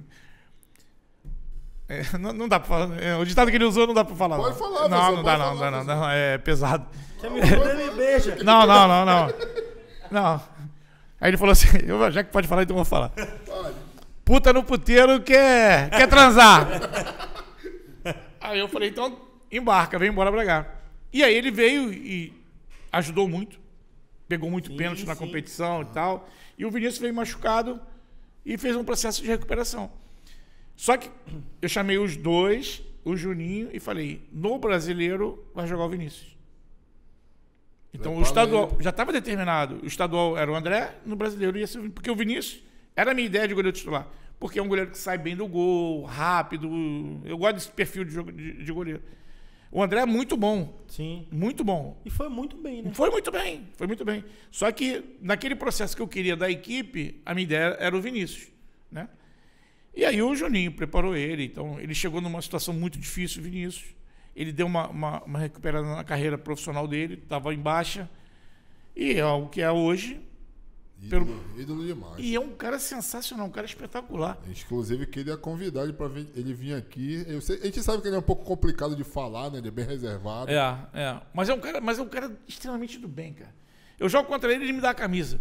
Speaker 3: Não dá pra falar. O ditado que ele usou não dá pra falar.
Speaker 1: Pode falar,
Speaker 3: não dá, não. É pesado.
Speaker 2: Quer me fuder, me beija.
Speaker 3: Não. Aí ele falou assim, já que pode falar, então eu vou falar. Puta no puteiro quer transar. Aí eu falei, então embarca, vem embora pra cá. E aí ele veio e ajudou muito. Pegou muito pênalti na competição e tal. E o Vinícius veio machucado e fez um processo de recuperação. Só que eu chamei os dois, o Juninho, e falei, no brasileiro vai jogar o Vinícius. Então o estadual já estava determinado. O estadual era o André, no brasileiro ia ser o Vinícius. Porque o Vinícius era a minha ideia de goleiro titular. Porque é um goleiro que sai bem do gol, rápido. Eu gosto desse perfil de goleiro. O André é muito bom.
Speaker 2: Sim.
Speaker 3: Muito bom.
Speaker 2: E foi muito bem, né?
Speaker 3: Foi muito bem. Só que naquele processo que eu queria da equipe, a minha ideia era o Vinícius, né? E aí o Juninho preparou ele. Então ele chegou numa situação muito difícil, o Vinícius. Ele deu uma recuperada na carreira profissional dele, estava em baixa. E é o que é hoje.
Speaker 1: Ídolo demais.
Speaker 3: E é um cara sensacional, um cara espetacular.
Speaker 1: Inclusive, queria convidar ele para ele vir aqui. A gente sabe que ele é um pouco complicado de falar, né? Ele é bem reservado.
Speaker 3: Mas é um cara extremamente do bem, cara. Eu jogo contra ele e ele me dá a camisa.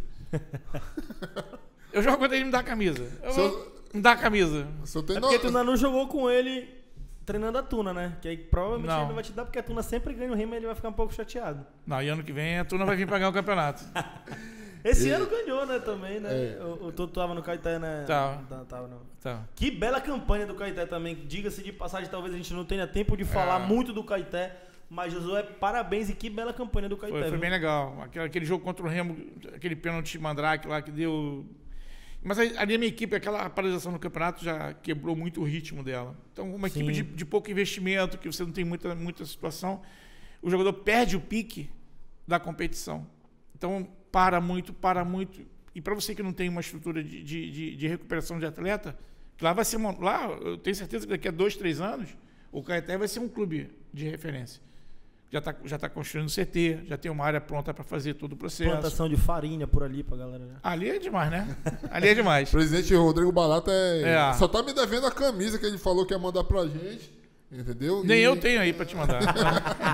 Speaker 3: Me dá a camisa.
Speaker 2: É porque tu ainda não jogou com ele treinando a Tuna, né? Que aí provavelmente ele não vai te dar, porque a Tuna sempre ganha o Rima e ele vai ficar um pouco chateado.
Speaker 3: Não, e ano que vem a Tuna vai vir pagar o campeonato.
Speaker 2: Esse ano ganhou, né, também, né? Tu tava no Caeté, né?
Speaker 3: Tava, não.
Speaker 2: Que bela campanha do Caeté também. Diga-se de passagem, talvez a gente não tenha tempo de falar muito do Caeté, mas Josué, parabéns e que bela campanha do Caeté.
Speaker 3: Foi bem legal. Aquele jogo contra o Remo, aquele pênalti Mandrake lá que deu... Mas ali a minha equipe, aquela paralisação no campeonato já quebrou muito o ritmo dela. Então, uma equipe de pouco investimento, que você não tem muita situação, o jogador perde o pique da competição. Então, para muito. E para você que não tem uma estrutura de recuperação de atleta, lá vai ser lá, eu tenho certeza que daqui a 2, 3 anos, o Caeté vai ser um clube de referência. Já tá construindo CT, já tem uma área pronta para fazer todo o processo.
Speaker 2: Plantação de farinha por ali pra galera, né?
Speaker 3: Ali é demais, né? Ali é demais.
Speaker 1: Presidente Rodrigo Balata só tá me devendo a camisa que ele falou que ia mandar pra gente. Entendeu?
Speaker 3: Nem eu tenho aí pra te mandar.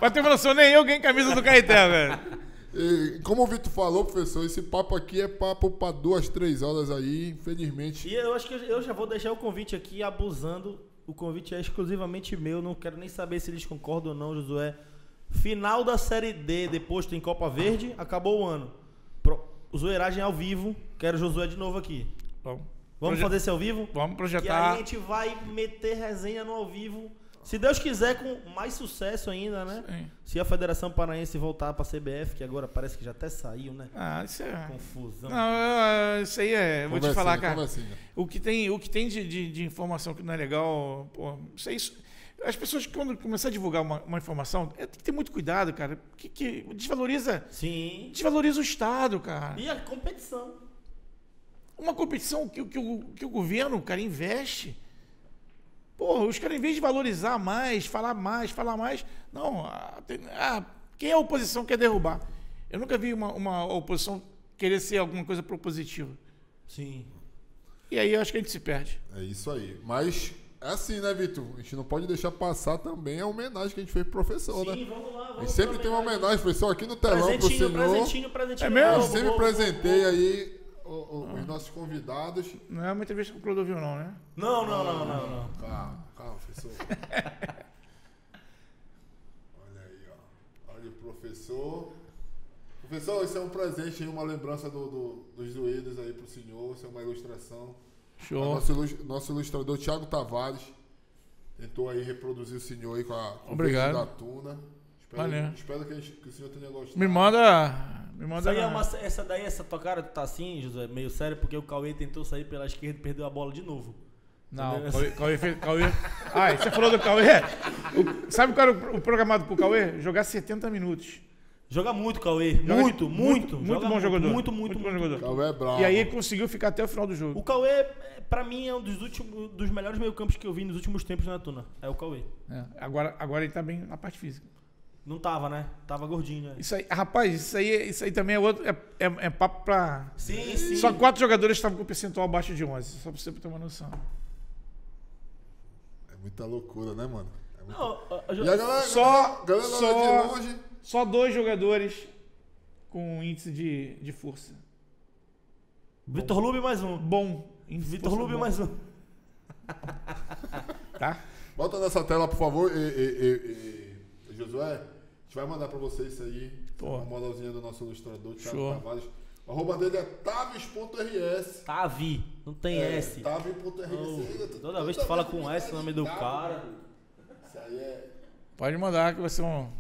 Speaker 3: Pra ter uma noção, nem eu ganhei camisa do Caeté, velho.
Speaker 1: E, como o Vitor falou, professor, esse papo aqui é papo pra 2, 3 horas aí, infelizmente.
Speaker 2: E eu acho que eu já vou deixar o convite aqui abusando. O convite é exclusivamente meu, não quero nem saber se eles concordam ou não, Josué. Final da Série D, depois tem Copa Verde, acabou o ano. Zoeiragem ao vivo, quero Josué de novo aqui. Vamos fazer esse ao vivo?
Speaker 3: Vamos projetar.
Speaker 2: E aí a gente vai meter resenha no ao vivo. Se Deus quiser, com mais sucesso ainda, né? Sim. Se a Federação Paraense voltar pra CBF, que agora parece que já até saiu, né?
Speaker 3: Ah, isso é...
Speaker 2: confusão.
Speaker 3: Não, isso aí é... Vou te falar, cara. O que tem de informação que não é legal... Pô, isso... As pessoas, quando começar a divulgar uma informação, tem que ter muito cuidado, cara. Que desvaloriza...
Speaker 2: Sim.
Speaker 3: Desvaloriza o Estado, cara.
Speaker 2: E a competição.
Speaker 3: Uma competição que o governo, cara, investe... Porra, os caras, em vez de valorizar mais, falar mais, não, quem é a oposição quer derrubar? Eu nunca vi uma oposição querer ser alguma coisa propositiva.
Speaker 2: Sim.
Speaker 3: E aí eu acho que a gente se perde.
Speaker 1: É isso aí. Mas é assim, né, Vitor? A gente não pode deixar passar também a homenagem que a gente fez pro professor, né?
Speaker 2: Sim, vamos lá.
Speaker 1: A gente sempre tem uma homenagem, professor, aqui no telão pro senhor.
Speaker 2: Presentinho.
Speaker 3: É mesmo?
Speaker 1: Eu sempre presentei aí os nossos convidados.
Speaker 3: Não é uma entrevista com o Clodovil, não, né?
Speaker 2: Não.
Speaker 1: Calma, professor. Olha aí, ó. Olha o professor. Professor, isso é um presente aí, uma lembrança dos doídos aí pro senhor. Isso é uma ilustração.
Speaker 3: Show.
Speaker 1: Nosso ilustrador, Thiago Tavares, tentou aí reproduzir o senhor aí com o
Speaker 3: Obrigado.
Speaker 1: da tuna. Espero que o senhor tenha gostado.
Speaker 3: Me manda.
Speaker 2: Essa tua cara tá assim, José, meio sério, porque o Cauê tentou sair pela esquerda e perdeu a bola de novo.
Speaker 3: Não, Cauê fez. Ah, você falou do Cauê? Sabe qual era o programado pro Cauê? Jogar 70 minutos.
Speaker 2: Joga muito, Cauê. Muito
Speaker 3: bom jogador.
Speaker 2: Muito bom jogador.
Speaker 1: Cauê é bravo.
Speaker 3: E aí ele conseguiu ficar até o final do jogo.
Speaker 2: O Cauê, pra mim, é um dos melhores meio-campos que eu vi nos últimos tempos na Tuna. É o Cauê.
Speaker 3: É, agora ele tá bem na parte física.
Speaker 2: Não tava, né? Tava gordinho, né?
Speaker 3: Isso aí, rapaz, isso aí também é outro. É papo pra.
Speaker 2: Sim.
Speaker 3: Só 4 jogadores estavam com percentual abaixo de 11. Só pra você ter uma noção.
Speaker 1: É muita loucura, né, mano?
Speaker 2: Não,
Speaker 1: e a galera de longe.
Speaker 3: Só 2 jogadores com índice de força.
Speaker 2: Vitor Lube mais um.
Speaker 3: Bom.
Speaker 2: Vitor Lube mais um.
Speaker 3: Tá?
Speaker 1: Bota nessa tela, por favor. Josué, a gente vai mandar pra você isso aí. Uma moralzinha do nosso ilustrador, Thiago Tavares. O arroba dele é tavis.rs.
Speaker 2: Tavi, não tem S.
Speaker 1: Tavi.rs.
Speaker 2: Toda vez que tu fala com S, o nome do cara.
Speaker 1: Isso aí é.
Speaker 3: Pode mandar que vai ser um.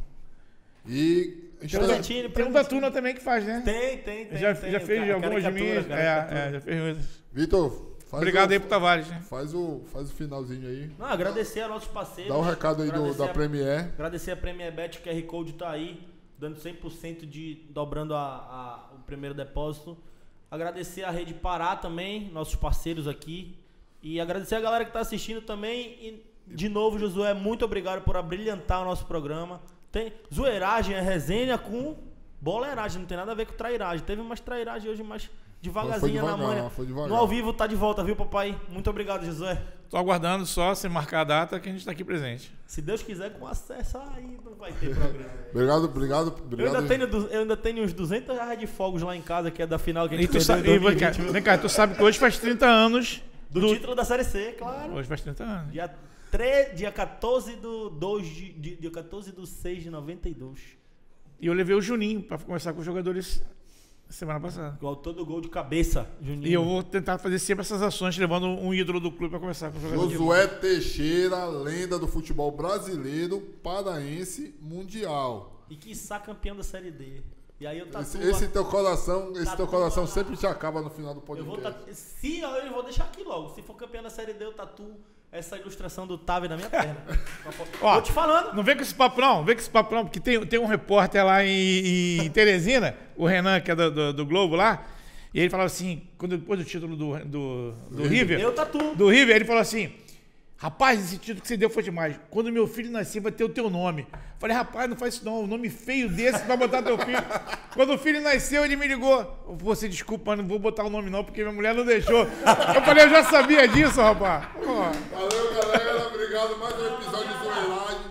Speaker 1: E.
Speaker 3: Tem um da Tuna também que faz, né?
Speaker 2: Tem.
Speaker 3: Já fez algumas de minhas. Já fez muitas.
Speaker 1: Vitor,
Speaker 3: obrigado aí pro Tavares, né?
Speaker 1: Faz o finalzinho aí.
Speaker 2: Não, agradecer a nossos parceiros.
Speaker 1: Dá um recado aí da Premier.
Speaker 2: Agradecer a Premier Bet, o QR Code tá aí, dando 100% dobrando o primeiro depósito. Agradecer a Rede Pará também, nossos parceiros aqui. E agradecer a galera que tá assistindo também. E, de novo, Josué, muito obrigado por abrilhantar o nosso programa. Tem zoeiragem, é resenha com boleiragem, não tem nada a ver com trairagem. Teve umas trairagem hoje, mas devagarzinho na manhã. No ao vivo tá de volta, viu, papai? Muito obrigado, Josué.
Speaker 3: Tô aguardando só você marcar a data que a gente tá aqui presente.
Speaker 2: Se Deus quiser, com acesso aí não vai ter problema.
Speaker 1: Obrigado.
Speaker 2: Eu ainda tenho uns 200 reais de fogos lá em casa, que é da final que a gente
Speaker 3: perdeu. Vem cá, tu sabe que hoje faz 30 anos
Speaker 2: do título da Série C, claro.
Speaker 3: Hoje faz 30 anos.
Speaker 2: Dia 14 dia 14 de 6 de 92.
Speaker 3: E eu levei o Juninho pra conversar com os jogadores semana passada.
Speaker 2: O autor do gol de cabeça, Juninho.
Speaker 3: E eu vou tentar fazer sempre essas ações, levando um ídolo do clube pra conversar com os jogadores.
Speaker 1: Josué Teixeira, lenda do futebol brasileiro, paraense, mundial.
Speaker 2: E quiçá campeão da Série D. E aí eu
Speaker 1: esse teu coração sempre te acaba no final do podcast.
Speaker 2: Eu vou deixar aqui logo. Se for campeão da Série D, eu tatuo essa ilustração do Tavi na minha perna.
Speaker 3: Ó,
Speaker 2: tô te falando.
Speaker 3: Não vem com esse papo não, porque tem um repórter lá em Teresina, o Renan, que é do Globo lá, e ele falava assim, depois do título do River,
Speaker 2: eu tatuo.
Speaker 3: Do River, ele falou assim: rapaz, esse título que você deu foi demais. Quando meu filho nascer, vai ter o teu nome. Falei, rapaz, não faz isso não. Um nome feio desse vai botar teu filho. Quando o filho nasceu, ele me ligou. Você, desculpa, não vou botar o nome não, porque minha mulher não deixou. Eu falei, eu já sabia disso, rapaz.
Speaker 1: Valeu, galera. Obrigado. Mais um episódio do Zoeiragem.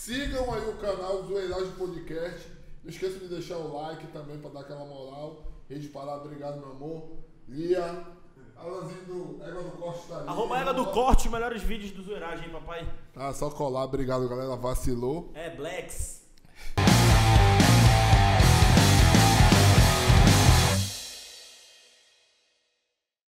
Speaker 1: Sigam aí o canal do Zoeiragem Podcast. Não esqueça de deixar o like também pra dar aquela moral. Rede Pará, obrigado, meu amor. Lia, Alanzinho do Égua do Corte tá ali.
Speaker 2: Arroba Égua do Corte, melhores vídeos do Zoeiragem, hein, papai?
Speaker 1: Tá, só colar. Obrigado, galera. Vacilou.
Speaker 2: Blacks.